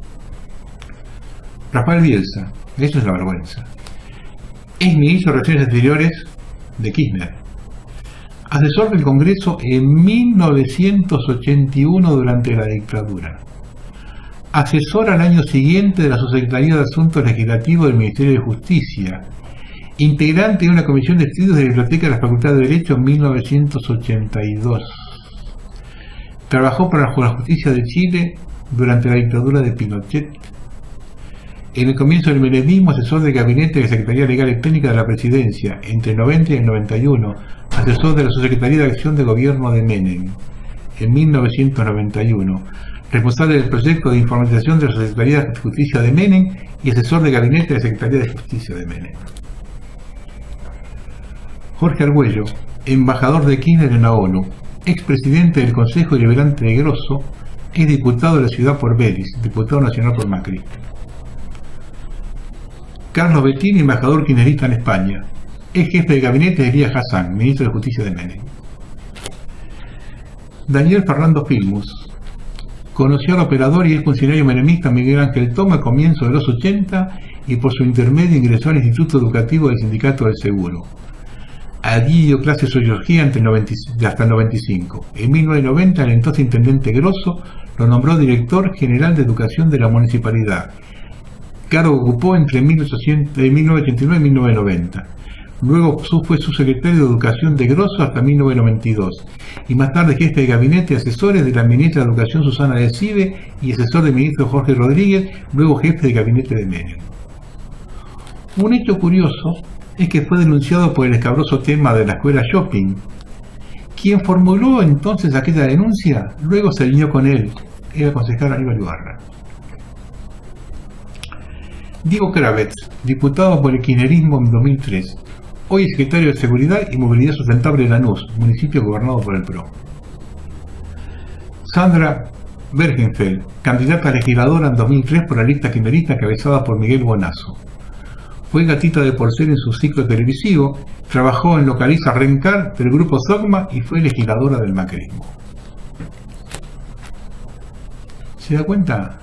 Rafael Bielsa, eso es la vergüenza, ex ministro de Relaciones Exteriores de Kirchner. Asesor del Congreso en mil novecientos ochenta y uno durante la dictadura. Asesor al año siguiente de la Subsecretaría de Asuntos Legislativos del Ministerio de Justicia. Integrante de una comisión de estudios de la Biblioteca de la Facultad de Derecho en mil novecientos ochenta y dos. Trabajó para la Justicia de Chile durante la dictadura de Pinochet. En el comienzo del menemismo, asesor de gabinete de la Secretaría Legal y Técnica de la Presidencia, entre el noventa y el noventa y uno, asesor de la Subsecretaría de Acción de Gobierno de Menem, en mil novecientos noventa y uno, responsable del proyecto de informatización de la Secretaría de Justicia de Menem y asesor de gabinete de la Secretaría de Justicia de Menem. Jorge Argüello, embajador de Kirchner en la ONU, expresidente del Consejo Deliberante de Grosso, es diputado de la ciudad por Vélez, diputado nacional por Macri. Carlos Bettini, embajador kirchnerista en España, es jefe de gabinete de Elías Hassan, ministro de Justicia de Menem. Daniel Fernando Filmus, conoció al operador y es funcionario menemista Miguel Ángel Toma a comienzos de los ochenta y por su intermedio ingresó al Instituto Educativo del Sindicato del Seguro. Allí dio clases de sociología hasta el noventa y cinco. En mil novecientos noventa, el entonces intendente Grosso lo nombró director general de educación de la municipalidad, cargo que ocupó entre mil novecientos ochenta y nueve y mil novecientos noventa. Luego fue subsecretario de Educación de Grosso hasta mil novecientos noventa y dos, y más tarde jefe de gabinete y asesores de la ministra de Educación Susana de Cive y asesor del ministro Jorge Rodríguez, luego jefe de gabinete de Menem. Un hecho curioso es que fue denunciado por el escabroso tema de la escuela shopping. Quien formuló entonces aquella denuncia, luego se alineó con él, era el concejal Aníbal Ibarra. Diego Kravetz, diputado por el kirchnerismo en dos mil tres, hoy es secretario de Seguridad y Movilidad Sustentable de Lanús, municipio gobernado por el P R O. Sandra Bergenfeld, candidata a legisladora en dos mil tres por la lista kirchnerista encabezada por Miguel Bonazo. Fue gatita de Porcel en su ciclo televisivo, trabajó en Localiza Rencar del grupo Zogma y fue legisladora del macrismo. ¿Se da cuenta?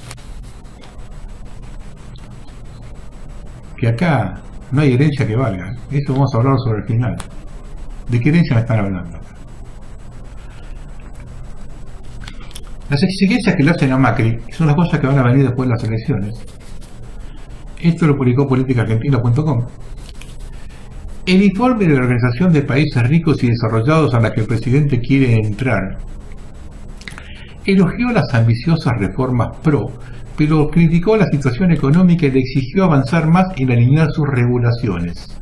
Que acá no hay herencia que valga. Esto vamos a hablar sobre el final. ¿De qué herencia me están hablando? Las exigencias que le hacen a Macri son las cosas que van a venir después de las elecciones. Esto lo publicó política argentina punto com. El informe de la Organización de Países Ricos y Desarrollados a la que el presidente quiere entrar elogió las ambiciosas reformas pro, pero criticó la situación económica y le exigió avanzar más en alinear sus regulaciones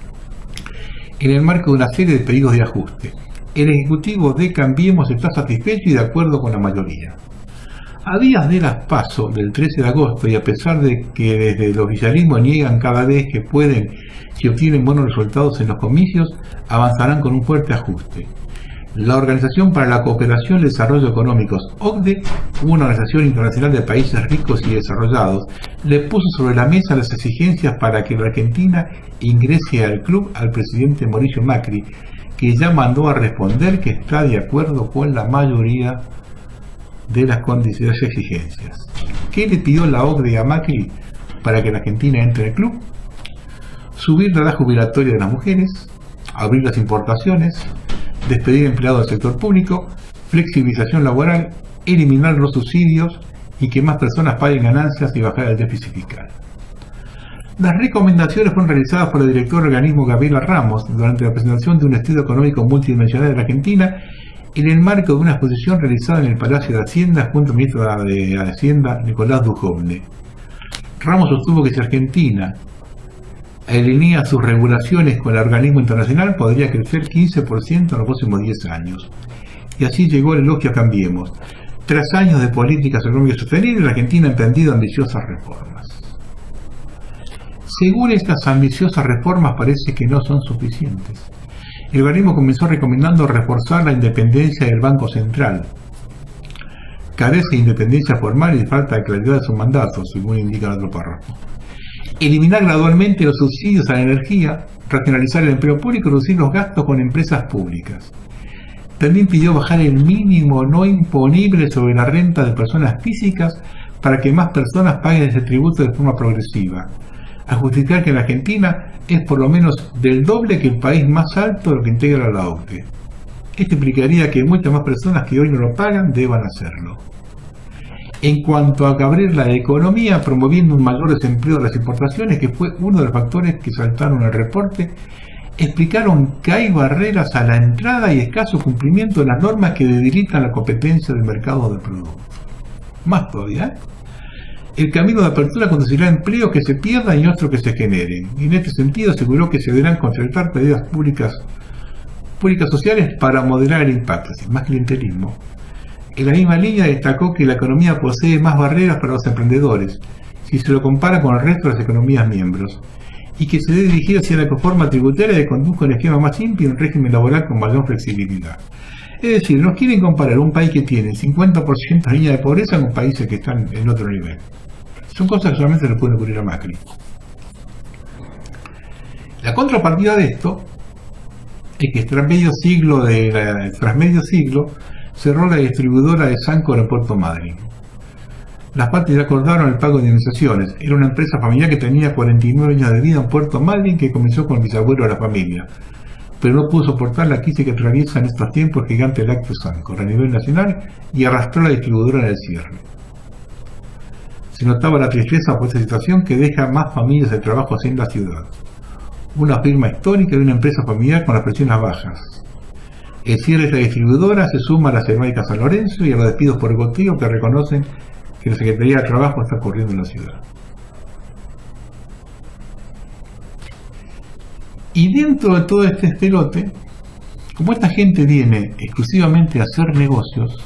en el marco de una serie de pedidos de ajuste. El ejecutivo de Cambiemos está satisfecho y de acuerdo con la mayoría. A días de las PASO del trece de agosto, y a pesar de que desde el oficialismo niegan cada vez que pueden si obtienen buenos resultados en los comicios, avanzarán con un fuerte ajuste. La Organización para la Cooperación y el Desarrollo Económicos, O C D E, una organización internacional de países ricos y desarrollados, le puso sobre la mesa las exigencias para que la Argentina ingrese al club al presidente Mauricio Macri, que ya mandó a responder que está de acuerdo con la mayoría de las condiciones y exigencias. ¿Qué le pidió la O C D E a Macri para que la Argentina entre en el club? Subir la edad jubilatoria de las mujeres, abrir las importaciones, despedir empleados del sector público, flexibilización laboral, eliminar los subsidios y que más personas paguen ganancias y bajar el déficit fiscal. Las recomendaciones fueron realizadas por el director del organismo Gabriela Ramos durante la presentación de un estudio económico multidimensional de la Argentina en el marco de una exposición realizada en el Palacio de Hacienda junto al ministro de Hacienda Nicolás Dujovne. Ramos sostuvo que si Argentina alinea sus regulaciones con el organismo internacional podría crecer quince por ciento en los próximos diez años. Y así llegó el elogio a Cambiemos. Tras años de políticas económicas sostenibles, la Argentina ha emprendido ambiciosas reformas. Según estas ambiciosas reformas parece que no son suficientes. El organismo comenzó recomendando reforzar la independencia del Banco Central. Carece de independencia formal y de falta de claridad de sus mandatos, según indica el otro párrafo. Eliminar gradualmente los subsidios a la energía, racionalizar el empleo público y reducir los gastos con empresas públicas. También pidió bajar el mínimo no imponible sobre la renta de personas físicas para que más personas paguen ese tributo de forma progresiva. A justificar que en la Argentina es por lo menos del doble que el país más alto de lo que integra la O C D E. Esto implicaría que muchas más personas que hoy no lo pagan deban hacerlo. En cuanto a abrir la economía, promoviendo un mayor desempleo de las importaciones, que fue uno de los factores que saltaron al reporte, explicaron que hay barreras a la entrada y escaso cumplimiento de las normas que debilitan la competencia del mercado de productos. Más todavía, el camino de apertura conducirá a empleos que se pierdan y otros que se generen. Y en este sentido aseguró que se deberán concertar medidas públicas, públicas sociales para moderar el impacto, es decir, más clientelismo. En la misma línea destacó que la economía posee más barreras para los emprendedores, si se lo compara con el resto de las economías miembros, y que se debe dirigir hacia la reforma tributaria que conduzca un esquema más simple y un régimen laboral con mayor flexibilidad. Es decir, nos quieren comparar un país que tiene cincuenta por ciento de línea de pobreza con países que están en otro nivel. Son cosas que solamente le pueden ocurrir a Macri. La contrapartida de esto es que tras medio siglo, de la, tras medio siglo cerró la distribuidora de Sancor en Puerto Madryn. Las partes ya acordaron el pago de indemnizaciones. Era una empresa familiar que tenía cuarenta y nueve años de vida en Puerto Madryn, que comenzó con el bisabuelo de la familia, pero no pudo soportar la crisis que atraviesa en estos tiempos el gigante lácteo Sancor a nivel nacional y arrastró a la distribuidora en el cierre. Se notaba la tristeza por esta situación que deja más familias de trabajo en la ciudad. Una firma histórica y una empresa familiar con las presiones bajas. El cierre de esta distribuidora se suma a la Cermática San Lorenzo y a los despidos por goteo que reconocen que la Secretaría de Trabajo está ocurriendo en la ciudad. Y dentro de todo este esterote, como esta gente viene exclusivamente a hacer negocios,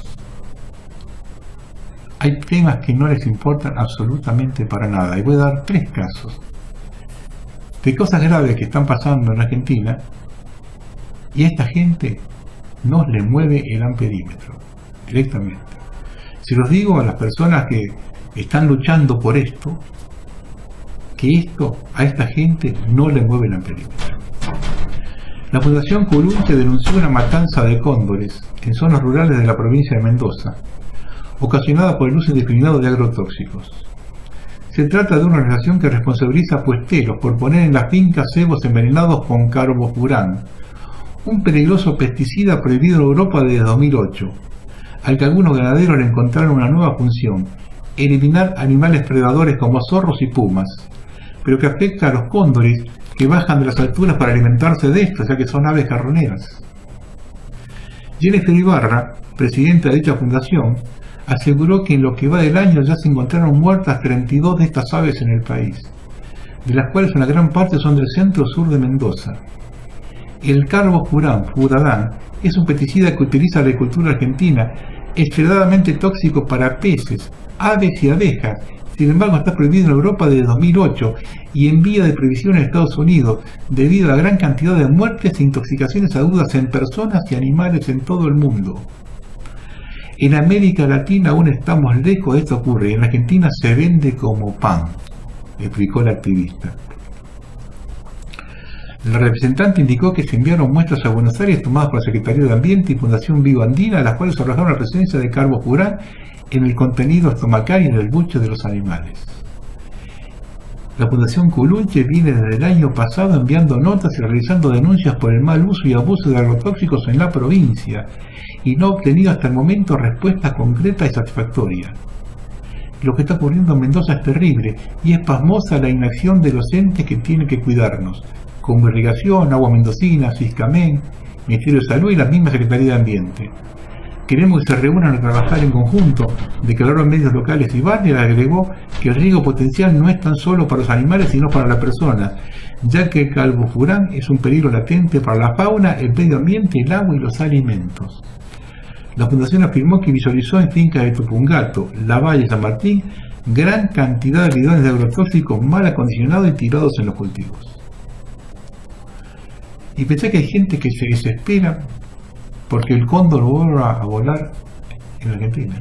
hay temas que no les importan absolutamente para nada. Y voy a dar tres casos de cosas graves que están pasando en Argentina y a esta gente no le mueve el amperímetro directamente. Se los digo a las personas que están luchando por esto, que esto a esta gente no le mueve el amperímetro. La Fundación Curunche denunció una matanza de cóndores en zonas rurales de la provincia de Mendoza, ocasionada por el uso indiscriminado de agrotóxicos. Se trata de una organización que responsabiliza a puesteros por poner en las fincas cebos envenenados con carbofurán, un peligroso pesticida prohibido en Europa desde dos mil ocho, al que algunos ganaderos le encontraron una nueva función: eliminar animales predadores como zorros y pumas, pero que afecta a los cóndores que bajan de las alturas para alimentarse de esto, ya que son aves carroneras. Jennifer Ibarra, presidenta de dicha fundación, aseguró que en lo que va del año ya se encontraron muertas treinta y dos de estas aves en el país, de las cuales una gran parte son del centro-sur de Mendoza. El carbofurán furadán es un pesticida que utiliza la agricultura argentina, extremadamente tóxico para peces, aves y abejas. Sin embargo, está prohibido en Europa desde dos mil ocho y en vía de prohibición en Estados Unidos debido a la gran cantidad de muertes e intoxicaciones agudas en personas y animales en todo el mundo. En América Latina aún estamos lejos de esto ocurre, y en Argentina se vende como pan, explicó la activista. La representante indicó que se enviaron muestras a Buenos Aires tomadas por la Secretaría de Ambiente y Fundación Vivo Andina, las cuales arrojaron la presencia de carbofurán en el contenido estomacal y en el buche de los animales. La Fundación Culuche viene desde el año pasado enviando notas y realizando denuncias por el mal uso y abuso de agrotóxicos en la provincia y no ha obtenido hasta el momento respuesta concreta y satisfactoria. Lo que está ocurriendo en Mendoza es terrible y es pasmosa la inacción de los entes que tienen que cuidarnos, como Irrigación, Agua Mendocina, Fiscamén, Ministerio de Salud y la misma Secretaría de Ambiente. Queremos que se reúnan a trabajar en conjunto, declaró en medios locales y Barney agregó que el riesgo potencial no es tan solo para los animales sino para la persona, ya que el carbofurán es un peligro latente para la fauna, el medio ambiente, el agua y los alimentos. La fundación afirmó que visualizó en fincas de Tupungato, La Valle y San Martín gran cantidad de bidones de agrotóxicos mal acondicionados y tirados en los cultivos. Y pensé que hay gente que se desespera porque el cóndor vuelva a volar en Argentina.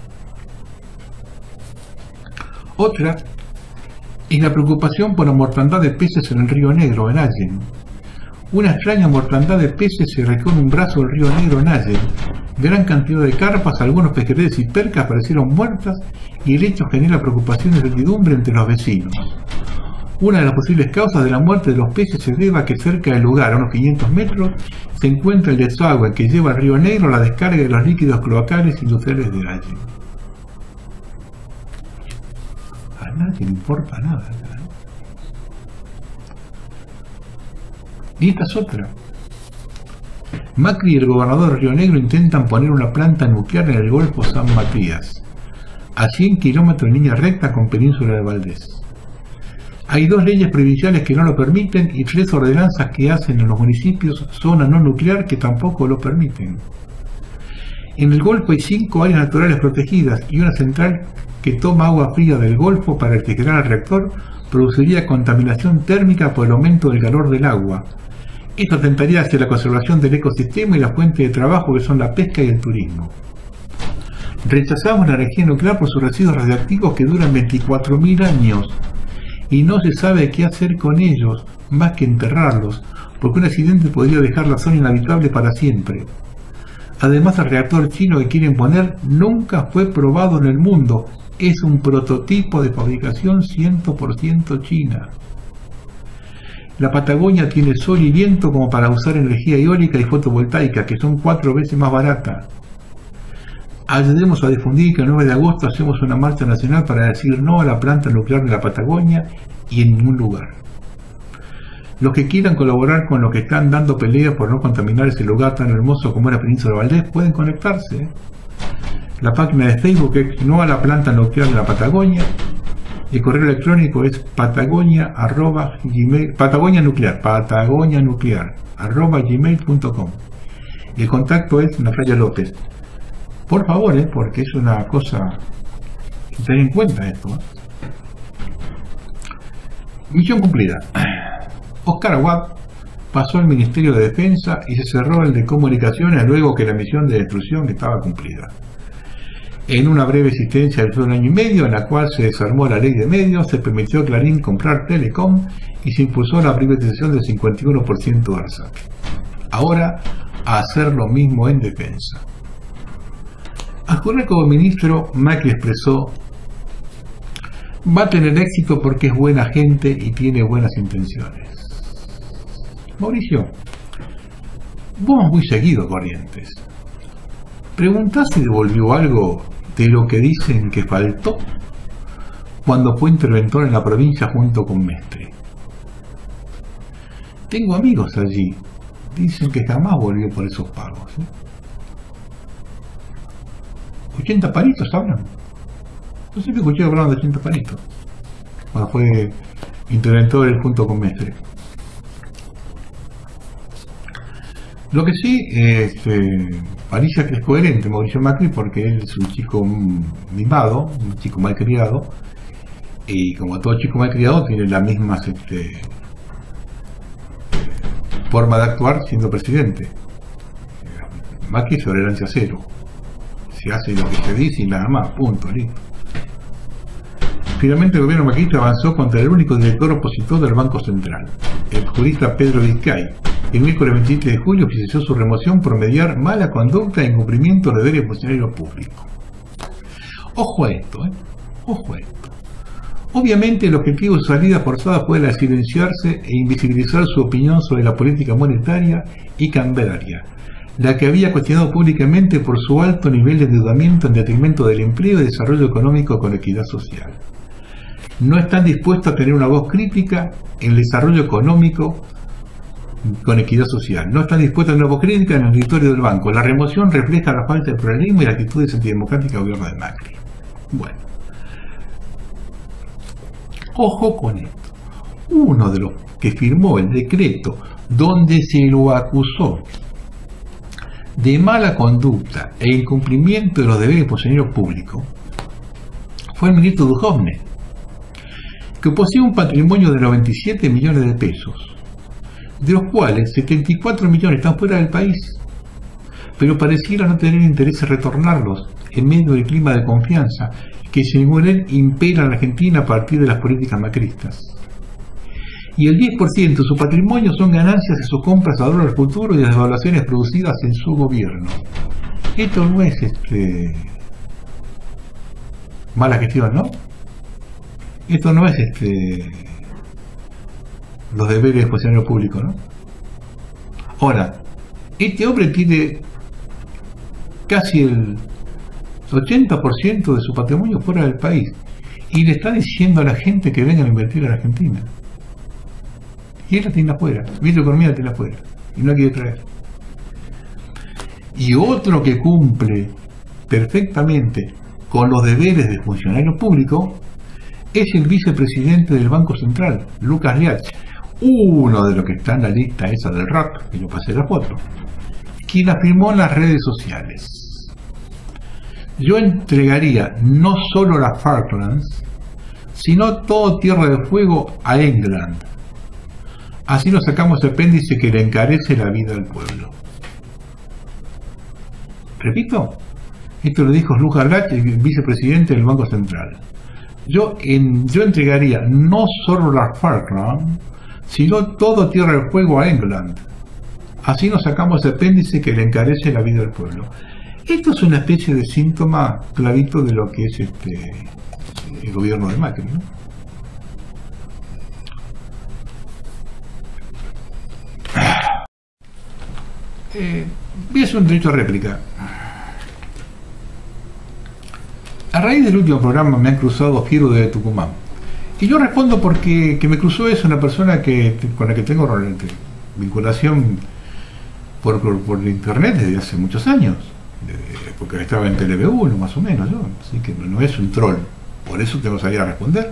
Otra es la preocupación por la mortandad de peces en el río Negro, en Allen. Una extraña mortandad de peces se recorre un brazo del río Negro en Allen. Gran cantidad de carpas, algunos pejerreyes y percas aparecieron muertas y el hecho genera preocupación y incertidumbre entre los vecinos. Una de las posibles causas de la muerte de los peces se debe a que cerca del lugar, a unos quinientos metros, se encuentra el desagüe que lleva al río Negro a la descarga de los líquidos cloacales industriales de Allen. A nadie le importa nada, ¿no? Y esta es otra. Macri y el gobernador de Río Negro intentan poner una planta nuclear en el Golfo San Matías, a cien kilómetros en línea recta con Península de Valdés. Hay dos leyes provinciales que no lo permiten y tres ordenanzas que hacen en los municipios zona no nuclear que tampoco lo permiten. En el Golfo hay cinco áreas naturales protegidas y una central que toma agua fría del Golfo para refrigerar el reactor produciría contaminación térmica por el aumento del calor del agua. Esto atentaría hacia la conservación del ecosistema y la fuente de trabajo que son la pesca y el turismo. Rechazamos la energía nuclear por sus residuos radiactivos que duran veinticuatro mil años y no se sabe qué hacer con ellos más que enterrarlos, porque un accidente podría dejar la zona inhabitable para siempre. Además, el reactor chino que quieren poner nunca fue probado en el mundo, es un prototipo de fabricación cien por ciento china. La Patagonia tiene sol y viento como para usar energía eólica y fotovoltaica, que son cuatro veces más baratas. Ayudemos a difundir que el nueve de agosto hacemos una marcha nacional para decir no a la planta nuclear de la Patagonia y en ningún lugar. Los que quieran colaborar con los que están dando pelea por no contaminar ese lugar tan hermoso como es la Península de Valdés pueden conectarse. La página de Facebook es no a la planta nuclear de la Patagonia. El correo electrónico es patagonia arroba gmail, patagonia nuclear, patagonia nuclear arroba gmail punto com. Y el contacto es Natalia López. Por favor, ¿eh? Porque es una cosa que tener en cuenta esto. ¿eh? Misión cumplida. Oscar Aguad pasó al Ministerio de Defensa y se cerró el de Comunicaciones luego que la misión de destrucción estaba cumplida. En una breve existencia de un año y medio, en la cual se desarmó la ley de medios, se permitió a Clarín comprar Telecom y se impulsó la privatización del cincuenta y uno por ciento de Arsac. Ahora, a hacer lo mismo en defensa. Al jurar como ministro, Macri expresó: va a tener éxito porque es buena gente y tiene buenas intenciones. Mauricio, vos muy seguido Corrientes. ¿Preguntás si devolvió algo de lo que dicen que faltó cuando fue interventor en la provincia junto con Mestre? Tengo amigos allí. Dicen que jamás volvió por esos pagos. ¿eh? ochenta palitos hablan. Yo siempre escuché hablando de ochenta palitos. Cuando fue interventor él junto con Mestre. Lo que sí, este, parece que es coherente Mauricio Macri porque él es un chico mimado, un chico malcriado, y como todo chico malcriado tiene las mismas este, forma de actuar siendo presidente. Macri es tolerancia cero. Se hace lo que se dice y nada más, punto, listo. Finalmente el gobierno macrista avanzó contra el único director opositor del Banco Central, el jurista Pedro Vizcay. El miércoles veintisiete de julio ofició su remoción por mediar mala conducta e incumplimiento de deberes de funcionario público. Ojo a esto, ¿eh? Ojo a esto. Obviamente el objetivo de su salida forzada fue la de silenciarse e invisibilizar su opinión sobre la política monetaria y cambiaria, la que había cuestionado públicamente por su alto nivel de endeudamiento en detrimento del empleo y desarrollo económico con equidad social. No están dispuestos a tener una voz crítica en el desarrollo económico con equidad social. No están dispuestos a una voz crítica en el directorio del banco. La remoción refleja la falta de pluralismo y la actitud antidemocrática del gobierno de Macri. Bueno. Ojo con esto. Uno de los que firmó el decreto donde se lo acusó de mala conducta e incumplimiento de los deberes de funcionario público fue el ministro Duhovne, que posee un patrimonio de noventa y siete millones de pesos, de los cuales setenta y cuatro millones están fuera del país, pero pareciera no tener interés en retornarlos en medio del clima de confianza que según él impera en la Argentina a partir de las políticas macristas. Y el diez por ciento de su patrimonio son ganancias de sus compras a dólar futuro y de las devaluaciones producidas en su gobierno. Esto no es este mala gestión, ¿no? Esto no es este los deberes de funcionario público, ¿no? Ahora, este hombre tiene casi el ochenta por ciento de su patrimonio fuera del país y le está diciendo a la gente que vengan a invertir en la Argentina. Y él la tiene afuera, viendo economía la tiene afuera y no la quiere traer. Y otro que cumple perfectamente con los deberes de funcionario público es el vicepresidente del Banco Central, Lucas Liach, uno de los que está en la lista esa del rap, que yo pasé la foto, quien afirmó en las redes sociales: yo entregaría no solo las Falklands, sino todo Tierra del Fuego a England. Así nos sacamos el apéndice que le encarece la vida al pueblo. Repito, esto lo dijo Lucas Liach, el vicepresidente del Banco Central. Yo, en, yo entregaría no solo las Falklands, sino todo Tierra del Fuego a England. Así nos sacamos el apéndice que le encarece la vida al pueblo. Esto es una especie de síntoma clarito de lo que es este el gobierno de Macri, ¿no? Eh, voy a hacer un derecho a réplica. A raíz del último programa me han cruzado Fiero de Tucumán. Y yo respondo porque que me cruzó es una persona que, con la que tengo vinculación por, por, por internet desde hace muchos años. Desde, porque estaba en T V uno más o menos yo. Así que no, no es un troll. Por eso tengo que salir a responder.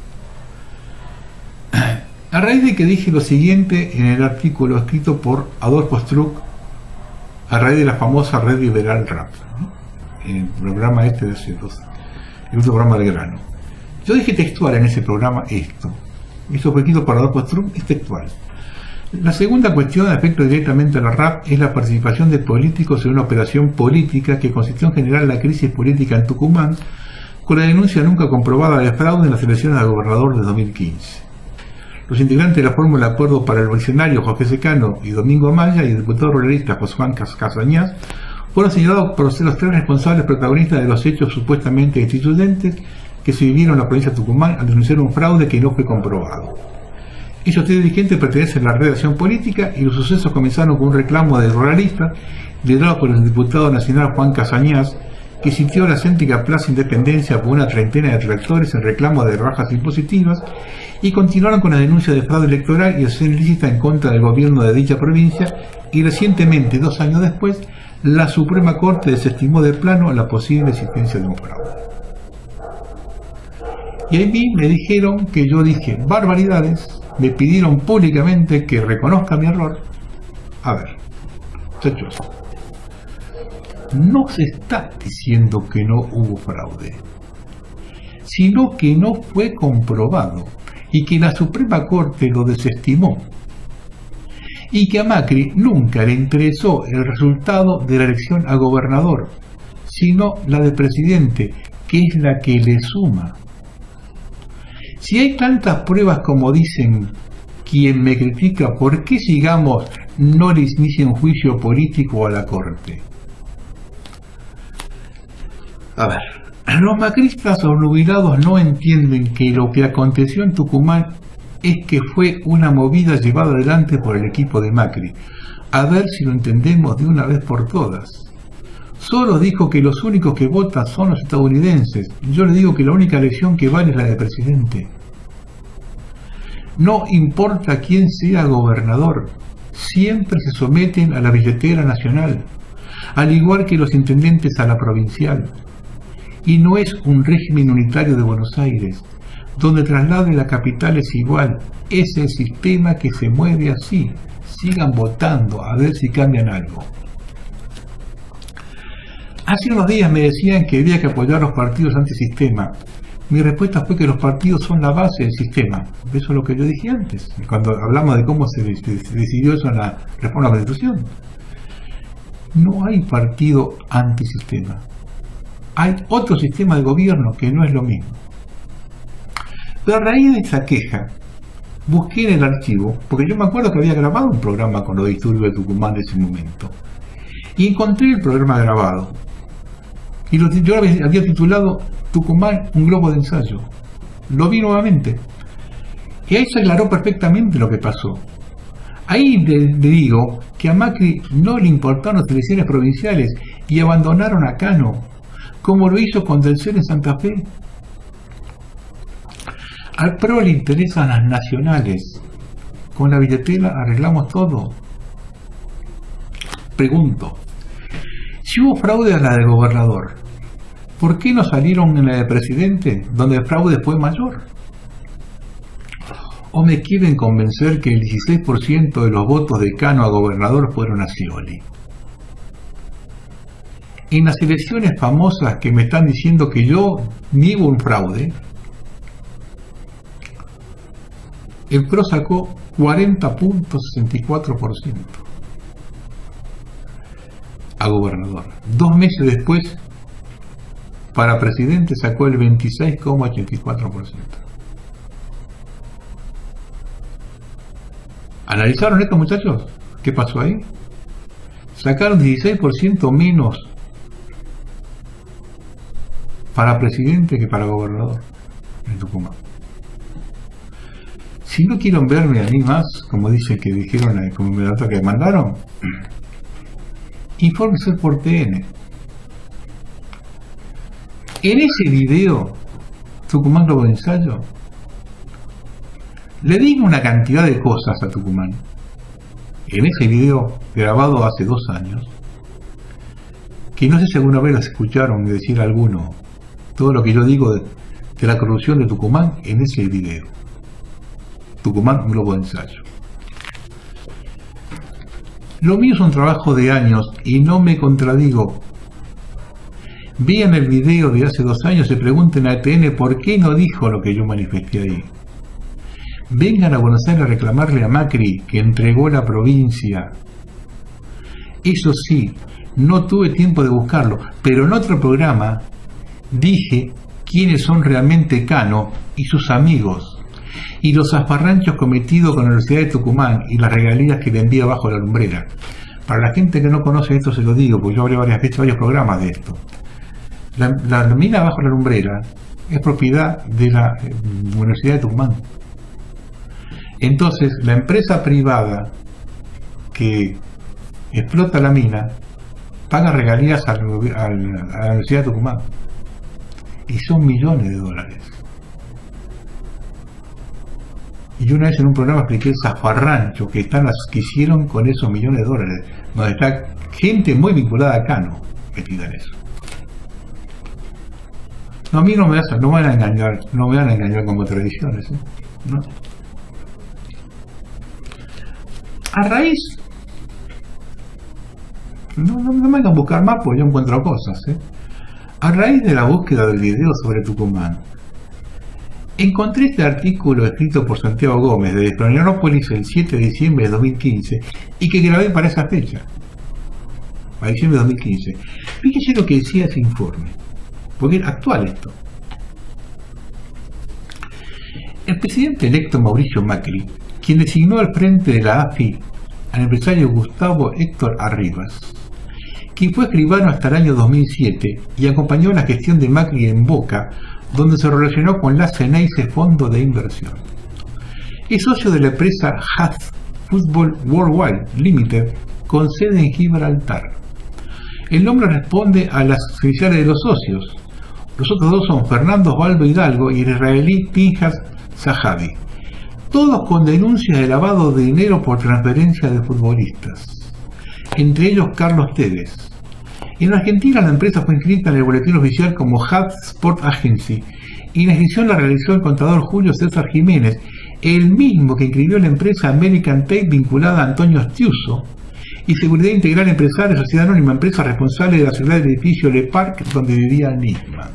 A raíz de que dije lo siguiente en el artículo escrito por Adolfo Struck a raíz de la famosa Red Liberal Rap, ¿no? En el programa este de hace dos, el último programa del grano. Yo dije textual en ese programa esto. Esto fue escrito por Adolfo Struck, es textual. La segunda cuestión, afecta directamente a la R A P, es la participación de políticos en una operación política que consistió en generar la crisis política en Tucumán con la denuncia nunca comprobada de fraude en las elecciones al gobernador de dos mil quince. Los integrantes de la fórmula de acuerdo para el visionario José Secano y Domingo Amaya y el diputado ruralista José Juan Casañas fueron señalados por ser los tres responsables protagonistas de los hechos supuestamente destituyentes que se vivieron en la provincia de Tucumán al denunciar un fraude que no fue comprobado. Esos tres dirigentes pertenecen a la redacción política y los sucesos comenzaron con un reclamo de ruralistas liderado por el diputado nacional Juan Casañas, que sitió la céntrica Plaza Independencia por una treintena de tractores en reclamo de rebajas impositivas, y continuaron con la denuncia de fraude electoral y acción ilícita en contra del gobierno de dicha provincia, y recientemente, dos años después, la Suprema Corte desestimó de plano la posible existencia de un fraude. Y a mí me dijeron que yo dije barbaridades, me pidieron públicamente que reconozca mi error. A ver, muchachos, no se está diciendo que no hubo fraude, sino que no fue comprobado y que la Suprema Corte lo desestimó, y que a Macri nunca le interesó el resultado de la elección a gobernador, sino la de presidente, que es la que le suma. Si hay tantas pruebas como dicen quien me critica, ¿por qué, sigamos, no le inicia un juicio político a la Corte? A ver, los macristas obnubilados no entienden que lo que aconteció en Tucumán es que fue una movida llevada adelante por el equipo de Macri. A ver si lo entendemos de una vez por todas. Solo dijo que los únicos que votan son los estadounidenses. Yo le digo que la única elección que vale es la de presidente. No importa quién sea gobernador, siempre se someten a la billetera nacional, al igual que los intendentes a la provincial. Y no es un régimen unitario de Buenos Aires, donde traslade la capital es igual. Es el sistema que se mueve así. Sigan votando a ver si cambian algo. Hace unos días me decían que había que apoyar a los partidos antisistema. Mi respuesta fue que los partidos son la base del sistema. Eso es lo que yo dije antes, cuando hablamos de cómo se decidió eso en la reforma de la Constitución. No hay partido antisistema. Hay otro sistema de gobierno que no es lo mismo. Pero a raíz de esa queja, busqué en el archivo, porque yo me acuerdo que había grabado un programa con los disturbios de Tucumán de ese momento, y encontré el programa grabado. Y lo, yo había titulado Tucumán, un globo de ensayo. Lo vi nuevamente. Y ahí se aclaró perfectamente lo que pasó. Ahí le, le digo que a Macri no le importaron las elecciones provinciales y abandonaron a Cano, como lo hizo con Del Cel en Santa Fe. Al P R O le interesan las nacionales. Con la billetera arreglamos todo. Pregunto, si hubo fraude a la de gobernador, ¿por qué no salieron en la de presidente, donde el fraude fue mayor? ¿O me quieren convencer que el dieciséis por ciento de los votos de Cano a gobernador fueron a Scioli? En las elecciones famosas que me están diciendo que yo niego un fraude, el P R O sacó cuarenta punto sesenta y cuatro por ciento a gobernador. Dos meses después, para presidente sacó el veintiséis coma ochenta y cuatro por ciento. ¿Analizaron esto, muchachos? ¿Qué pasó ahí? Sacaron dieciséis por ciento menos para presidente que para gobernador en Tucumán. Si no quieren verme a mí más, como dice que dijeron, como me dato que mandaron, infórmese por T N. En ese video, Tucumán Globo de Ensayo, le digo una cantidad de cosas a Tucumán. En ese video, grabado hace dos años, que no sé si alguna vez las escucharon decir alguno, todo lo que yo digo de, de la corrupción de Tucumán en ese video. Tucumán, un globo de ensayo. Lo mío es un trabajo de años y no me contradigo. Vean el video de hace dos años y pregunten a T N por qué no dijo lo que yo manifesté ahí. Vengan a Buenos Aires a reclamarle a Macri que entregó la provincia. Eso sí, no tuve tiempo de buscarlo, pero en otro programa dije quiénes son realmente Cano y sus amigos, y los zafarranchos cometidos con la Universidad de Tucumán y las regalías que le envía bajo la lumbrera. Para la gente que no conoce esto se lo digo, porque yo hablé varias veces, varios programas de esto. La, la mina bajo la lumbrera es propiedad de la eh, Universidad de Tucumán. Entonces, la empresa privada que explota la mina paga regalías al, al, a la Universidad de Tucumán. Y son millones de dólares. Y una vez en un programa expliqué el zafarrancho que están las que hicieron con esos millones de dólares, donde está gente muy vinculada a Cano metida en eso. No, a mí no me, vas a, no me van a engañar, no me van a engañar como tradiciones, ¿eh? ¿No? A raíz, no, no, no me hagan buscar más porque yo encuentro cosas, ¿eh? A raíz de la búsqueda del video sobre Tucumán, encontré este artículo escrito por Santiago Gómez de Florianópolis el siete de diciembre de dos mil quince y que grabé para esa fecha, para diciembre de dos mil quince. Fíjese lo que decía ese informe, porque era actual esto. El presidente electo Mauricio Macri, quien designó al frente de la A F I al empresario Gustavo Héctor Arribas, quien fue escribano hasta el año dos mil siete y acompañó la gestión de Macri en Boca, donde se relacionó con la Ceneice Fondo de Inversión. Es socio de la empresa Haas Football Worldwide Limited, con sede en Gibraltar. El nombre responde a las iniciales de los socios. Los otros dos son Fernando Osvaldo Hidalgo y el israelí Pinhas Zahavi, todos con denuncias de lavado de dinero por transferencia de futbolistas, entre ellos Carlos Tevez. En Argentina la empresa fue inscrita en el boletín oficial como Haas Sport Agency y la inscripción la realizó el contador Julio César Jiménez, el mismo que inscribió la empresa American Tape vinculada a Antonio Stiuso, y Seguridad Integral Empresaria, Sociedad Anónima, empresa responsable de la seguridad del edificio Le Parc donde vivía Nisman.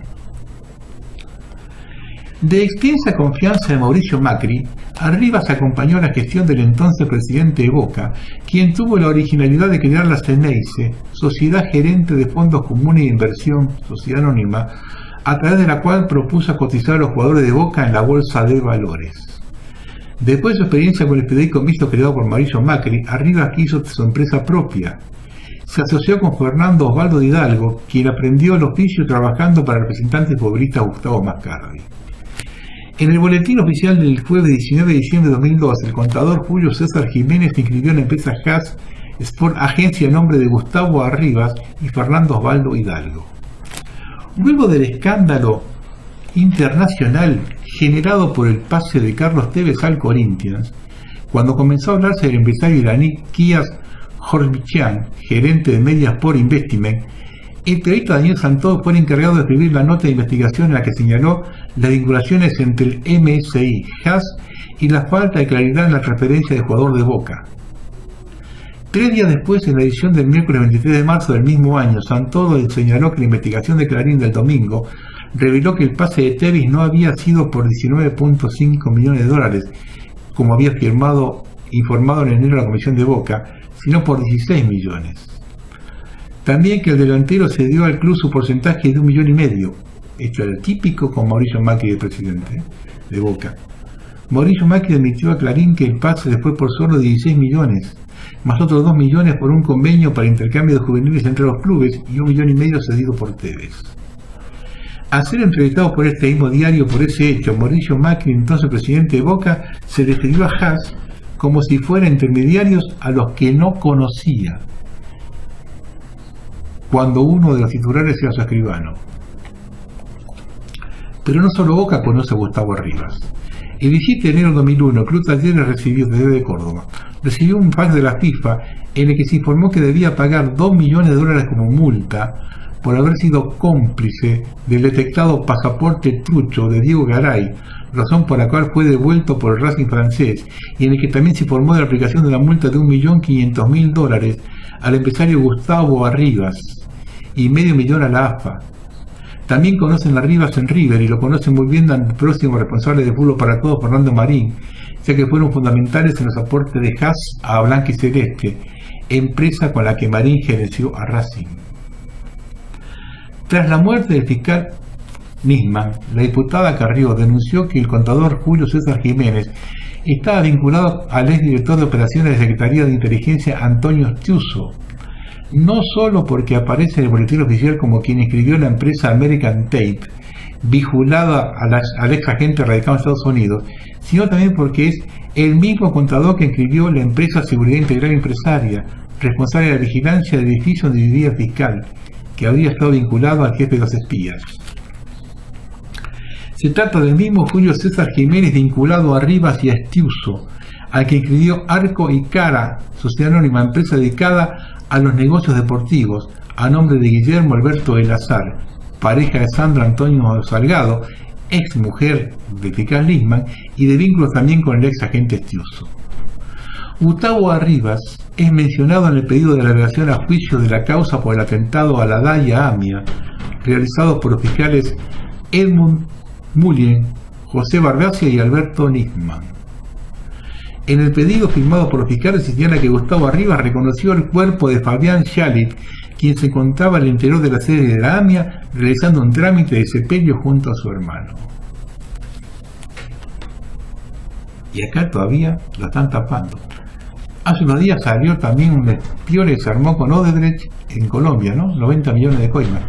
De extensa confianza de Mauricio Macri, Arribas acompañó la gestión del entonces presidente de Boca, quien tuvo la originalidad de crear la Ceneice, Sociedad Gerente de Fondos Comunes de Inversión, Sociedad Anónima, a través de la cual propuso cotizar a los jugadores de Boca en la Bolsa de Valores. Después de su experiencia con el periódico mixto creado por Mauricio Macri, Arribas quiso su empresa propia. Se asoció con Fernando Osvaldo Hidalgo, quien aprendió el oficio trabajando para el representante futbolista Gustavo Mascardi. En el boletín oficial del jueves diecinueve de diciembre de dos mil dos, el contador Julio César Jiménez inscribió en la empresa Haas Sport Agencia en nombre de Gustavo Arribas y Fernando Osvaldo Hidalgo. Luego del escándalo internacional generado por el pase de Carlos Tevez al Corinthians, cuando comenzó a hablarse del empresario iraní Kias Hormichian, gerente de Mediasport Investment, el periodista Daniel Santoro fue el encargado de escribir la nota de investigación en la que señaló las vinculaciones entre el M S I, Haas y la falta de claridad en la transferencia de jugador de Boca. Tres días después, en la edición del miércoles veintitrés de marzo del mismo año, Santoro señaló que la investigación de Clarín del domingo reveló que el pase de Tevez no había sido por diecinueve punto cinco millones de dólares, como había firmado, informado en enero la Comisión de Boca, sino por dieciséis millones. También que el delantero cedió al club su porcentaje de un millón y medio. Esto era típico con Mauricio Macri, el presidente de Boca. Mauricio Macri admitió a Clarín que el pase le fue por solo dieciséis millones, más otros dos millones por un convenio para intercambio de juveniles entre los clubes y un millón y medio cedido por Tevez. Al ser entrevistado por este mismo diario por ese hecho, Mauricio Macri, entonces presidente de Boca, se refirió a Haas como si fueran intermediarios a los que no conocía, cuando uno de los titulares era su escribano. Pero no solo Boca conoce a Gustavo Arribas. El diecisiete de enero de dos mil uno, el Club Talleres recibió desde Córdoba, recibió un fax de la FIFA en el que se informó que debía pagar dos millones de dólares como multa por haber sido cómplice del detectado pasaporte trucho de Diego Garay, razón por la cual fue devuelto por el Racing francés, y en el que también se informó de la aplicación de la multa de un millón quinientos mil dólares al empresario Gustavo Arribas y medio millón a la A F A. También conocen a Arribas en River y lo conocen muy bien al próximo responsable de Fútbol para Todos, Fernando Marín, ya que fueron fundamentales en los aportes de Haas a Blanca y Celeste, empresa con la que Marín gerenció a Racing. Tras la muerte del fiscal Nisman, la diputada Carrió denunció que el contador Julio César Jiménez estaba vinculado al exdirector de operaciones de la Secretaría de Inteligencia Antonio Stiuso, no solo porque aparece en el boletín oficial como quien inscribió la empresa American Tape, vinculada al ex agente radicado en Estados Unidos, sino también porque es el mismo contador que inscribió la empresa Seguridad Integral Empresaria, responsable de la vigilancia del edificio donde vivía el fiscal, que habría estado vinculado al jefe de los espías. Se trata del mismo Julio César Jiménez vinculado a Rivas y a Estiuso, al que inscribió Arco y Cara, sociedad anónima, empresa dedicada a los negocios deportivos, a nombre de Guillermo Alberto Elazar, pareja de Sandra Antonio Salgado, ex mujer del fiscal Lisman, y de vínculos también con el ex agente Estiuso. Gustavo Arribas es mencionado en el pedido de la elevación a juicio de la causa por el atentado a la D A y a AMIA, realizado por los fiscales Edmund Mullien, José Barbacia y Alberto Nisman. En el pedido firmado por los fiscales se señala que Gustavo Arribas reconoció el cuerpo de Fabián Schalit, quien se encontraba al interior de la sede de la AMIA realizando un trámite de sepelio junto a su hermano. Y acá todavía la están tapando. Hace unos días salió también un despiole que se armó con Odebrecht en Colombia, ¿no? noventa millones de coimas.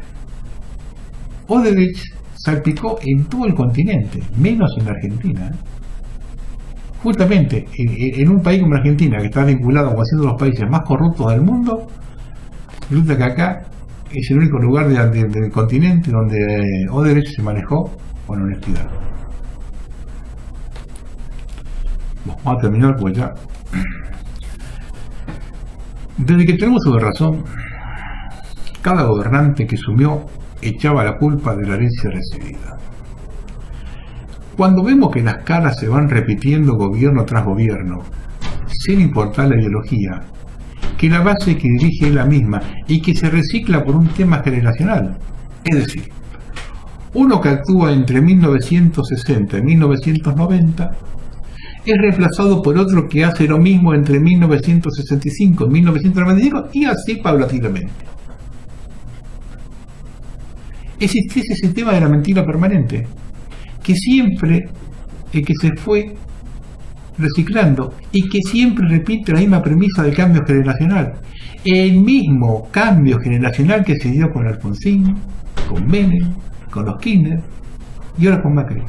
Odebrecht salpicó en todo el continente, menos en la Argentina. ¿eh? Justamente en, en un país como Argentina, que está vinculado con siendo los países más corruptos del mundo, resulta que acá es el único lugar de, de, del continente donde Odebrecht se manejó con honestidad. Vamos a terminar pues ya. Desde que tenemos uso de razón, cada gobernante que sumió echaba la culpa de la herencia recibida. Cuando vemos que las caras se van repitiendo gobierno tras gobierno, sin importar la ideología, que la base que dirige es la misma y que se recicla por un tema generacional, es decir, uno que actúa entre mil novecientos sesenta y mil novecientos noventa es reemplazado por otro que hace lo mismo entre mil novecientos sesenta y cinco y mil novecientos noventa y cinco y así paulatinamente. Existe ese sistema de la mentira permanente, que siempre el que se fue reciclando y que siempre repite la misma premisa del cambio generacional. El mismo cambio generacional que se dio con Alfonsín, con Menem, con los Kirchner y ahora con Macri.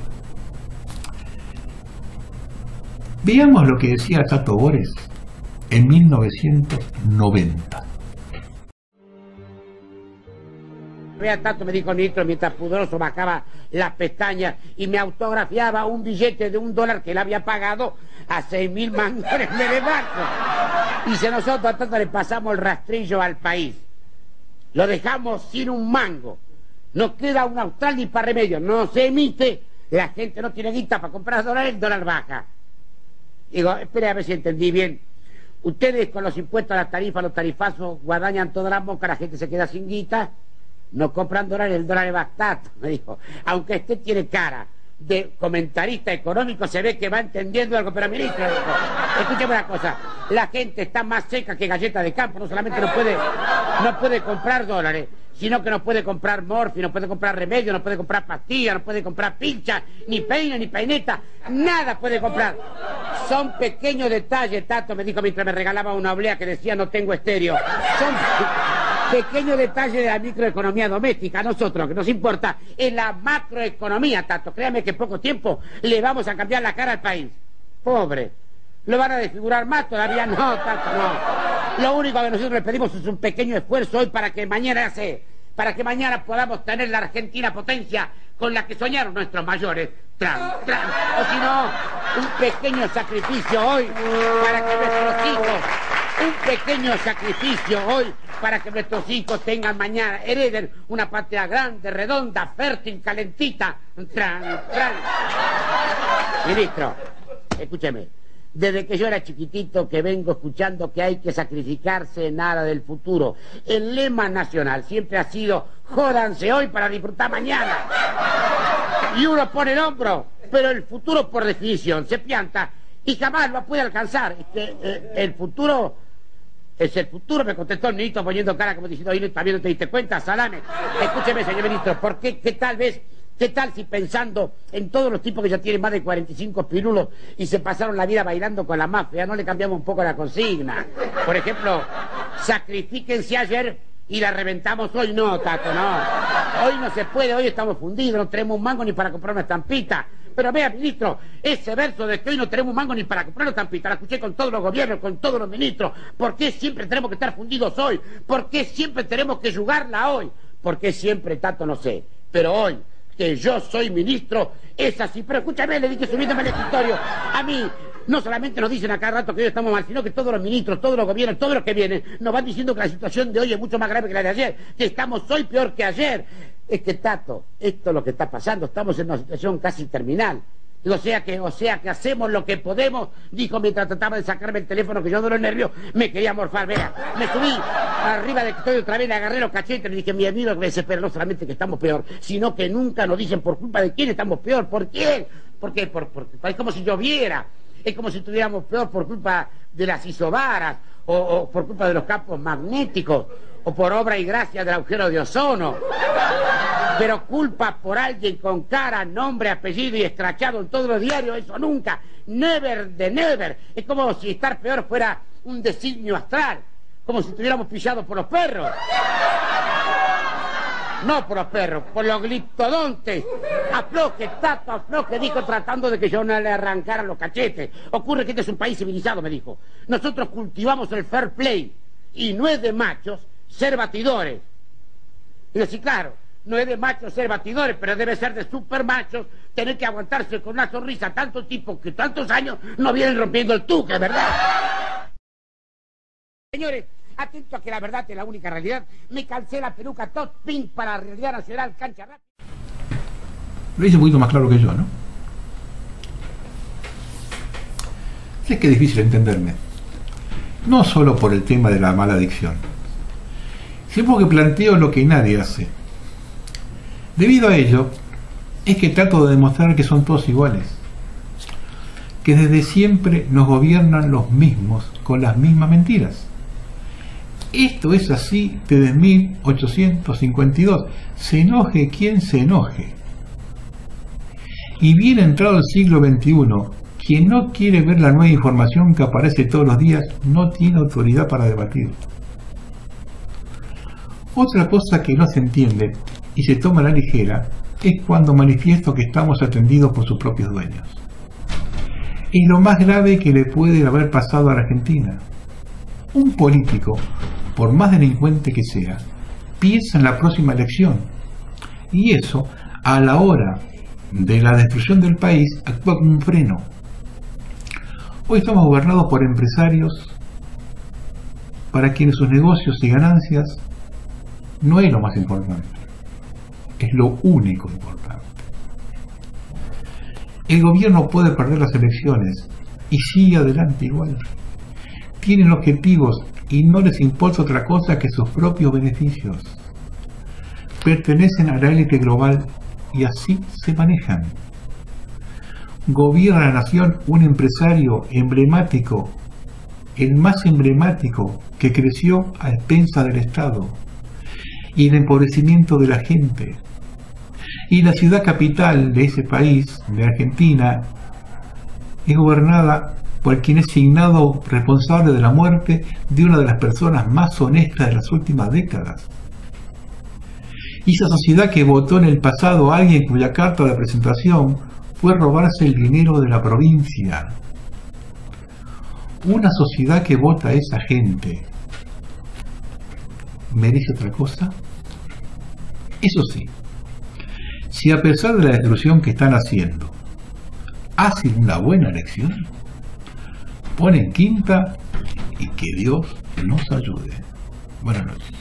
Veamos lo que decía Tato Bores en mil novecientos noventa. Vea, tanto me dijo Nitro mientras pudoroso bajaba las pestañas y me autografiaba un billete de un dólar que él había pagado a seis mil mangos en el banco. Y si nosotros a tanto le pasamos el rastrillo al país, lo dejamos sin un mango, no queda un austral ni para remedio, no se emite, la gente no tiene guita para comprar dólares, el dólar baja. Digo, espere a ver si entendí bien. Ustedes con los impuestos a la tarifa, los tarifazos, guadañan todas las moscas, la gente se queda sin guita. No compran dólares, el dólar es bastante, me dijo. Aunque usted tiene cara de comentarista económico, se ve que va entendiendo algo, pero ministro, escúcheme una cosa, la gente está más seca que galleta de campo, no solamente no puede, no puede comprar dólares, sino que no puede comprar morfi, no puede comprar remedio, no puede comprar pastillas, no puede comprar pincha, ni peine, ni peineta, nada puede comprar. Son pequeños detalles, Tato me dijo mientras me regalaba una oblea que decía no tengo estéreo. Son pequeños detalles de la microeconomía doméstica. A nosotros, que nos importa, es la macroeconomía, Tato. Créame que en poco tiempo le vamos a cambiar la cara al país. Pobre. ¿Lo van a desfigurar más? Todavía no, Tato, no. Lo único que nosotros le pedimos es un pequeño esfuerzo hoy para que mañana se, para que mañana podamos tener la Argentina potencia con la que soñaron nuestros mayores. Tran, tran. O si no, un pequeño sacrificio hoy para que nuestros hijos, un pequeño sacrificio hoy para que nuestros hijos tengan mañana, hereden una patria grande, redonda, fértil, calentita. Tran, tran. Ministro, escúcheme. Desde que yo era chiquitito que vengo escuchando que hay que sacrificarse en aras del futuro. El lema nacional siempre ha sido jódanse hoy para disfrutar mañana. Y uno pone el hombro, pero el futuro por definición se pianta y jamás lo puede alcanzar. Este, eh, el futuro es el futuro, me contestó el ministro poniendo cara como diciendo, oye, también no te diste cuenta, salame. Escúcheme, señor ministro, ¿por qué, qué tal vez... ¿Qué tal si pensando en todos los tipos que ya tienen más de cuarenta y cinco pirulos y se pasaron la vida bailando con la mafia, no le cambiamos un poco la consigna? Por ejemplo, sacrifíquense ayer y la reventamos hoy. No, Tato, no. Hoy no se puede, hoy estamos fundidos, no tenemos un mango ni para comprar una estampita. Pero vea, ministro, ese verso de que hoy no tenemos un mango ni para comprar una tampita, la escuché con todos los gobiernos, con todos los ministros. ¿Por qué siempre tenemos que estar fundidos hoy? ¿Por qué siempre tenemos que jugarla hoy? ¿Por qué siempre tanto? No sé. Pero hoy, que yo soy ministro, es así. Pero escúchame, le dije subiéndome al escritorio. A mí, no solamente nos dicen a cada rato que hoy estamos mal, sino que todos los ministros, todos los gobiernos, todos los que vienen, nos van diciendo que la situación de hoy es mucho más grave que la de ayer, que estamos hoy peor que ayer. Es que, Tato, esto es lo que está pasando, estamos en una situación casi terminal. O sea que, o sea que hacemos lo que podemos, dijo mientras trataba de sacarme el teléfono, que yo de los nervios me quería morfar. Vea, me subí arriba de que estoy otra vez, le agarré los cachetes, le dije, mi amigo, que me desespera, no solamente que estamos peor, sino que nunca nos dicen por culpa de quién estamos peor, ¿por quién? ¿Por qué? Por, por, es como si lloviera, es como si estuviéramos peor por culpa de las isobaras, o, o por culpa de los campos magnéticos, o por obra y gracia del agujero de ozono. Pero culpa por alguien con cara, nombre, apellido y escrachado en todos los diarios, eso nunca. Never de never. Es como si estar peor fuera un designio astral. Como si estuviéramos pillados por los perros. No por los perros, por los gliptodontes. Afloje, Tato, afloje, dijo, tratando de que yo no le arrancara los cachetes. Ocurre que este es un país civilizado, me dijo. Nosotros cultivamos el fair play. Y no es de machos ser batidores. Y así, claro, no es de machos ser batidores, pero debe ser de super machos tener que aguantarse con una sonrisa tanto tipo que tantos años no vienen rompiendo el tuque, ¿verdad? Señores, atento a que la verdad es la única realidad. Me calcé la peluca top pink para la realidad nacional, cancha rápida. Lo hice un poquito más claro que yo, ¿no? Sé que es difícil entenderme. No solo por el tema de la mala dicción, sino porque planteo lo que nadie hace. Debido a ello, es que trato de demostrar que son todos iguales, que desde siempre nos gobiernan los mismos con las mismas mentiras. Esto es así desde mil ochocientos cincuenta y dos, se enoje quien se enoje. Y bien entrado el siglo veintiuno, quien no quiere ver la nueva información que aparece todos los días no tiene autoridad para debatir. Otra cosa que no se entiende y se toma a la ligera es cuando manifiesto que estamos atendidos por sus propios dueños. Es lo más grave que le puede haber pasado a la Argentina. Un político, por más delincuente que sea, piensa en la próxima elección, y eso, a la hora de la destrucción del país, actúa como un freno. Hoy estamos gobernados por empresarios para quienes sus negocios y ganancias no es lo más importante, es lo único importante. El gobierno puede perder las elecciones y sigue adelante igual. Tienen objetivos y no les importa otra cosa que sus propios beneficios. Pertenecen a la élite global y así se manejan. Gobierna la nación un empresario emblemático, el más emblemático, que creció a expensas del Estado y el empobrecimiento de la gente. Y la ciudad capital de ese país, de Argentina, es gobernada por quien es signado responsable de la muerte de una de las personas más honestas de las últimas décadas. Y esa sociedad que votó en el pasado a alguien cuya carta de presentación fue robarse el dinero de la provincia. Una sociedad que vota a esa gente, ¿merece otra cosa? Eso sí, si a pesar de la destrucción que están haciendo, hacen una buena elección, ponen quinta y que Dios nos ayude. Buenas noches.